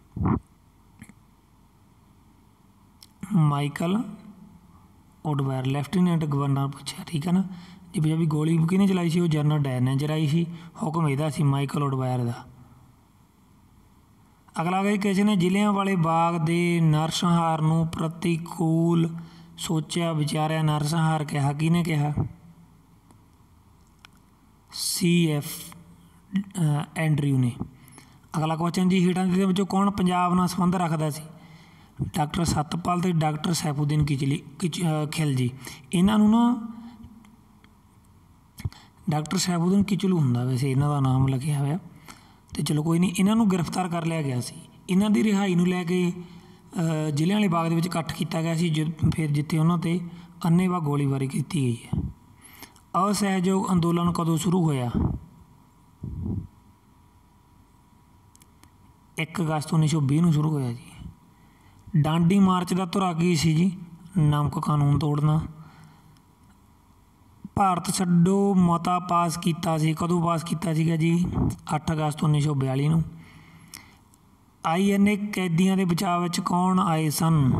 ਮਾਈਕਲ ਓਡਵਾਇਰ ਲੈਫਟੀਨੈਂਟ ਗਵਰਨਰ ਪੁੱਛਿਆ, ਠੀਕ ਹੈ ਨਾ। ਜੇ ਪੰਜਾਬੀ ਗੋਲੀ ਕਿਹਨੇ ਚਲਾਈ ਸੀ? ਉਹ ਜਨਰਲ ਡਾਇਰ ਨੇ ਚਲਾਈ ਸੀ। ਹੁਕਮ ਇਹਦਾ ਸੀ ਮਾਈਕਲ ਓਡਵਾਇਰ ਦਾ। ਅਗਲਾ ਕਿ ਕਿਸੇ ਨੇ ਜਲ੍ਹਿਆਂਵਾਲੇ ਬਾਗ ਦੇ ਨਰਸੰਹਾਰ ਨੂੰ ਪ੍ਰਤੀਕੂਲ ਸੋਚਿਆ ਵਿਚਾਰਿਆ ਨਰਸੰਹਾਰ ਕਿਹਾ, ਕਿਹਨੇ ਕਿਹਾ? ਸੀ ਐਫ ਐਂਡਰਿਊ ਨੇ। ਅਗਲਾ ਕੁਐਸਚਨ ਜੀ ਹੇਠਾਂ ਦੇ ਵਿੱਚੋਂ ਕੌਣ ਪੰਜਾਬ ਨਾਲ ਸੰਬੰਧ ਰੱਖਦਾ ਸੀ? ਡਾਕਟਰ ਸਤਪਾਲ ਅਤੇ ਡਾਕਟਰ ਸੈਫੂਦੀਨ ਕਿਚਲੀ ਕਿਚ ਖਿਲਜੀ। ਇਹਨਾਂ ਨੂੰ ਨਾ ਡਾਕਟਰ ਸੈਫੂਦੀਨ ਕਿਚਲੂ ਹੁੰਦਾ ਵੈਸੇ ਇਹਨਾਂ ਦਾ ਨਾਮ ਲਿਖਿਆ ਹੋਇਆ, ਅਤੇ ਚਲੋ ਕੋਈ ਨਹੀਂ। ਇਹਨਾਂ ਨੂੰ ਗ੍ਰਿਫਤਾਰ ਕਰ ਲਿਆ ਗਿਆ ਸੀ। ਇਹਨਾਂ ਦੀ ਰਿਹਾਈ ਨੂੰ ਲੈ ਕੇ ਜਲ੍ਹਿਆਂਵਾਲੇ ਬਾਗ ਦੇ ਵਿੱਚ ਇਕੱਠ ਕੀਤਾ ਗਿਆ ਸੀ, ਜ ਫਿਰ ਜਿੱਥੇ ਉਹਨਾਂ 'ਤੇ ਅੰਨ੍ਹੇਵਾਹ ਗੋਲੀਬਾਰੀ ਕੀਤੀ ਗਈ ਹੈ। ਅਸਹਿਯੋਗ ਅੰਦੋਲਨ ਕਦੋਂ ਸ਼ੁਰੂ ਹੋਇਆ? ਇੱਕ ਅਗਸਤ ਉੱਨੀ ਸੌ ਵੀਹ ਨੂੰ ਸ਼ੁਰੂ ਹੋਇਆ ਜੀ। ਡਾਂਡੀ ਮਾਰਚ ਦਾ ਧੁਰਾ ਕੀ ਸੀ ਜੀ? ਨਮਕ ਕਾਨੂੰਨ ਤੋੜਨਾ। ਭਾਰਤ ਛੱਡੋ ਮਤਾ ਪਾਸ ਕੀਤਾ ਸੀ, ਕਦੋਂ ਪਾਸ ਕੀਤਾ ਸੀਗਾ ਜੀ? ਅੱਠ ਅਗਸਤ ਉੱਨੀ ਸੌ ਬਿਆਲੀ ਨੂੰ। ਆਈ ਐਨ ਏ ਕੈਦੀਆਂ ਦੇ ਬਚਾਅ ਵਿੱਚ ਕੌਣ ਆਏ ਸਨ?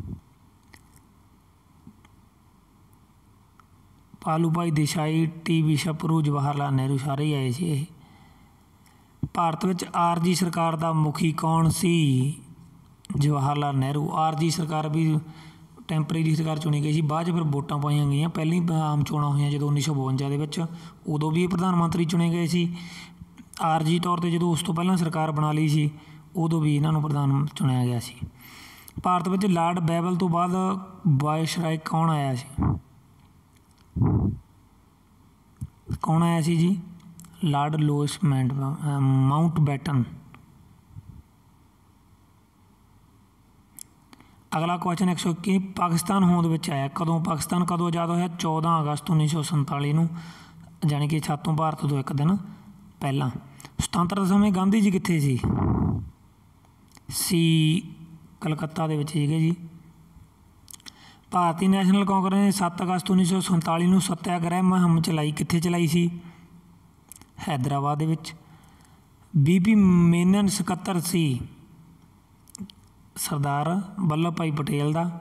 Bhulabhai Desai, T V Sapru, Jawahar Lal Nehru ਸਾਰੇ ਹੀ ਆਏ ਸੀ ਇਹ। ਭਾਰਤ ਵਿੱਚ ਆਰਜੀ ਸਰਕਾਰ ਦਾ ਮੁਖੀ ਕੌਣ ਸੀ? ਜਵਾਹਰ ਲਾਲ ਨਹਿਰੂ। ਆਰਜੀ ਸਰਕਾਰ ਵੀ ਟੈਂਪਰੇਰੀ ਸਰਕਾਰ ਚੁਣੀ ਗਈ ਸੀ, ਬਾਅਦ 'ਚ ਫਿਰ ਵੋਟਾਂ ਪਾਈਆਂ ਗਈਆਂ। ਪਹਿਲੀ ਆਮ ਚੋਣਾਂ ਹੋਈਆਂ ਜਦੋਂ ਉੱਨੀ ਸੌ ਬਵੰਜਾ ਦੇ ਵਿੱਚ, ਉਦੋਂ ਵੀ ਇਹ ਪ੍ਰਧਾਨ ਮੰਤਰੀ ਚੁਣੇ ਗਏ ਸੀ। ਆਰਜੀ ਤੌਰ 'ਤੇ ਜਦੋਂ ਉਸ ਤੋਂ ਪਹਿਲਾਂ ਸਰਕਾਰ ਬਣਾ ਲਈ ਸੀ ਉਦੋਂ ਵੀ ਇਹਨਾਂ ਨੂੰ ਪ੍ਰਧਾਨ ਚੁਣਿਆ ਗਿਆ ਸੀ। ਭਾਰਤ ਵਿੱਚ ਲਾਰਡ ਬੈਬਲ ਤੋਂ ਬਾਅਦ ਵਾਇਸਰਾਏ ਕੌਣ ਆਇਆ ਸੀ? ਕੌਣ ਆਇਆ ਸੀ ਜੀ? ਲਾਰਡ ਲੋਇਸ ਮੈਂਟ ਮਾਊਂਟ ਬੈਟਨ। ਅਗਲਾ ਕੁਐਸਚਨ ਇੱਕ ਸੌ ਇੱਕੀ ਪਾਕਿਸਤਾਨ ਹੋਂਦ ਵਿੱਚ ਆਇਆ ਕਦੋਂ? ਪਾਕਿਸਤਾਨ ਕਦੋਂ ਆਜ਼ਾਦ ਹੋਇਆ? ਚੌਦਾਂ ਅਗਸਤ ਉੱਨੀ ਸੌ ਸੰਤਾਲੀ ਨੂੰ, ਜਾਣੀ ਕਿ ਸਾਤੋਂ ਭਾਰਤ ਤੋਂ ਇੱਕ ਦਿਨ ਪਹਿਲਾਂ। ਸੁਤੰਤਰਤਾ ਸਮੇਂ ਗਾਂਧੀ ਜੀ ਕਿੱਥੇ ਸੀ? ਸੀ ਕਲਕੱਤਾ ਦੇ ਵਿੱਚ ਸੀਗੇ ਜੀ। ਭਾਰਤੀ ਨੈਸ਼ਨਲ ਕਾਂਗਰਸ ਨੇ ਸੱਤ ਅਗਸਤ ਉੱਨੀ ਸੌ ਸੰਤਾਲੀ ਨੂੰ ਸੱਤਿਆਗ੍ਰਹਿ ਮੁਹਿੰਮ ਚਲਾਈ, ਕਿੱਥੇ ਚਲਾਈ ਸੀ? ਹੈਦਰਾਬਾਦ ਦੇ ਵਿੱਚ। ਬੀ ਪੀ ਮੇਨਨ ਸਕੱਤਰ ਸੀ सरदार वल्लभ भाई पटेल का।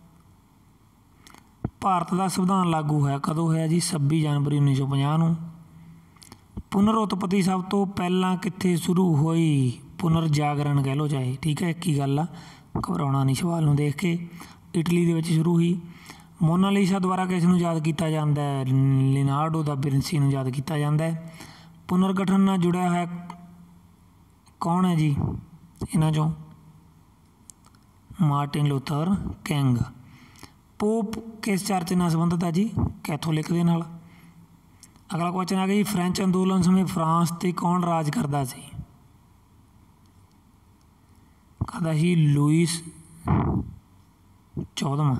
भारत का संविधान लागू होया कदों होया जी? छब्बी जनवरी उन्नीस सौ पचास नूं। पुनर-उत्पत्ति सब तो पहलां कित्थे शुरू होई? पुनर्जागरण कह लो चाहे, ठीक है, एक ही गल आ, घबराउणा नहीं सवाल नूं देख के। इटली दे विच शुरू हुई। मोनालिसा द्वारा किस नूं याद किया जाता है? लिनार्डो दा विंची नूं याद किया जाता है। पुनर्गठन नाल जुड़िया है कौन है जी इन्हां चों? Martin Luther King. पोप किस चर्च नाल संबंधित है जी? कैथोलिक दे नाल। अगला क्वेश्चन आ गया जी, फ्रेंच अंदोलन समय फ्रांस ते कौन राज करदा सी? करदा सी लुईस चौदहवां।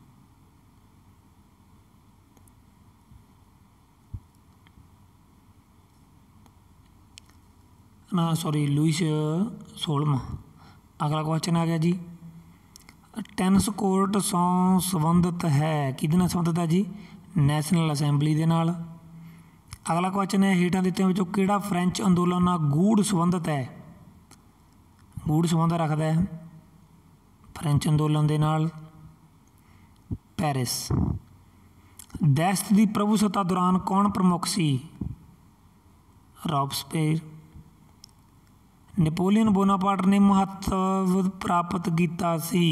ना सॉरी लुईस सोलहवां। अगला क्वेश्चन आ गया जी, टेनिस कोर्ट सौ संबंधित है किहदे नाल संबंधित है जी? नैशनल असैंबली दे नाल। अगला क्वेश्चन है, हेठां दित्तिआं विचों किहड़ा फ्रेंच अंदोलन नाल गूढ़ संबंधित है? गूढ़ संबंध रखदा है फ्रेंच अंदोलन दे नाल पेरिस। दहशत दी प्रभुसत्ता दौरान कौन प्रमुख सी? रॉबस्पेयर। नेपोलियन बोनापार्ट ने महत्व प्राप्त किया सी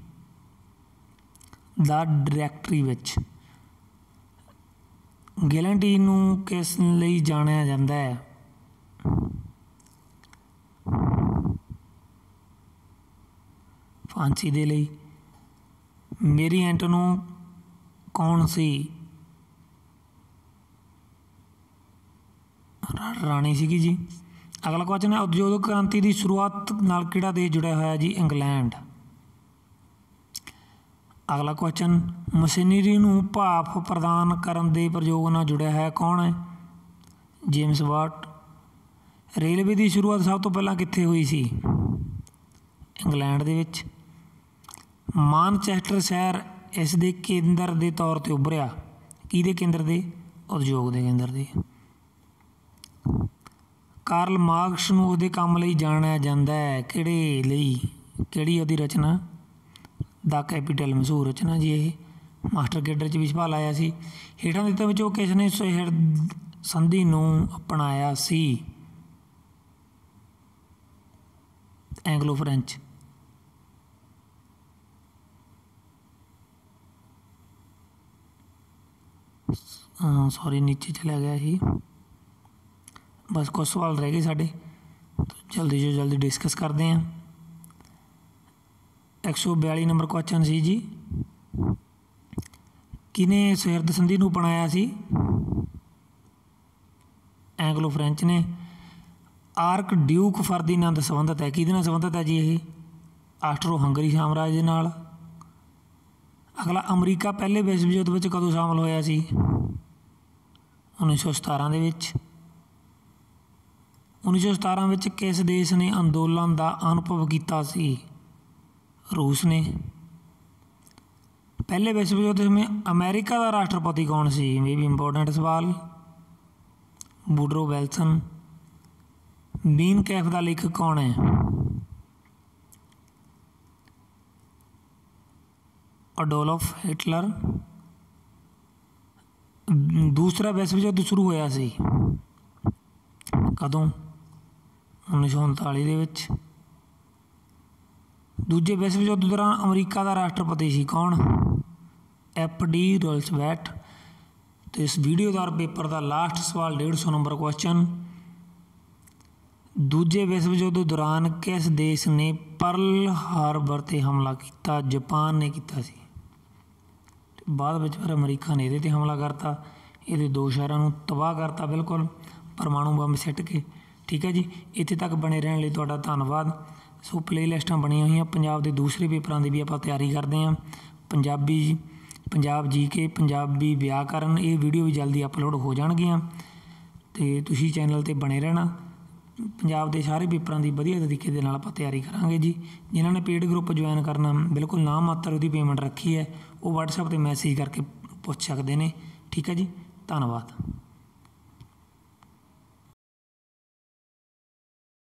द डायरेक्टरी विच। गैलेंटी नूं किस लई जाणिया जांदा है? फांसी दे लई। मेरी एंटोनो कौन सी? राणी सीगी जी। अगला क्वेश्चन है, उद्योगिक क्रांति की शुरुआत नाल किहड़ा देश जुड़िया होया जी? इंग्लैंड। अगला क्वेश्चन, मशीनरी नूं भाप प्रदान करन दे प्रयोग नाल जुड़िया है कौन है? James Watt. रेलवे की शुरुआत सब तो पहला कित्थे हुई सी? इंग्लैंड दे विच। मानचेस्टर शहर इस दे केंद्र के तौर पर उभरिया किहदे केंद्र दे? उद्योग के केंद्र दे। कार्ल मार्क्स नूं उहदे काम लई जाणिया जांदा है किहड़े लई? किहड़ी उहदी रचना? द कैपिटल मशहूर रचना जी। ये मास्टर केडर च भी सवाल आया सी। हेठां दित्तिआं विचों किसने सुहिरद संधि नूं अपनाया सी? Anglo French. सॉरी नीचे चला गया ही, बस कुछ सवाल रह गए साढ़े, तो जल्दी जो जल्दी डिस्कस करते हैं। एक सौ बयाली नंबर क्वेश्चन सी जी, किने सुहिरद संधि नूं अपनाया सी? एंग्लो फ्रेंच ने। आर्क ड्यूक फर्दिनांद संबंधित है किहदे नाल संबंधित है जी? ये आस्ट्रो हंगरी साम्राज्य नाल। अगला, अमरीका पहले विश्व युद्ध विच कदों शामिल होया सी? उन्नीस सौ सतारह दे विच। उन्नीस सौ सतारह विच किस देश ने अंदोलन का अनुभव किया सी? रूस ने। पहले विश्व युद्ध में अमेरिका का राष्ट्रपति कौन सी? ये भी इंपोर्टेंट सवाल। Woodrow Wilson. मीन कैफ का लेखक कौन है? Adolf Hitler. दूसरा विश्व युद्ध शुरू होया सी कदों? उन्नीस सौ उनताली दे विच। दूजे विश्व युद्ध दौरान अमरीका का राष्ट्रपति सी कौन? F D Roosevelt. तो इस वीडियो का पेपर का लास्ट सवाल डेढ़ सौ नंबर क्वेश्चन, दूजे विश्व युद्ध दौरान किस देश ने पर्ल हार्बर ते हमला किया? जापान ने किया सी। बाद में फिर अमरीका ने ये हमला करता, ये दो शहरों को तबाह करता बिल्कुल परमाणु बंब सिट के। ठीक है जी, इत्थे तक बने रहने लिए तुहाडा धन्नवाद। सो प्ले लिस्टां बनिया हुई पंजाब के दूसरे पेपरों की भी आप तैयारी करते हैं। पंजाबी पंजाब जी के पंजाबी व्याकरण ये वीडियो भी जल्दी अपलोड हो जाएगियां, तो तुसीं चैनल पर बने रहना। पंजाब के सारे पेपरों की वधिया तरीके दे नाल आपां तैयारी करांगे जी। जिन्हों ने पेड ग्रुप ज्वाइन करना बिल्कुल नाम मात्र उसकी पेमेंट रखी है, वो वट्सएप पर मैसेज करके पूछ सकते हैं। ठीक है जी, धन्नवाद।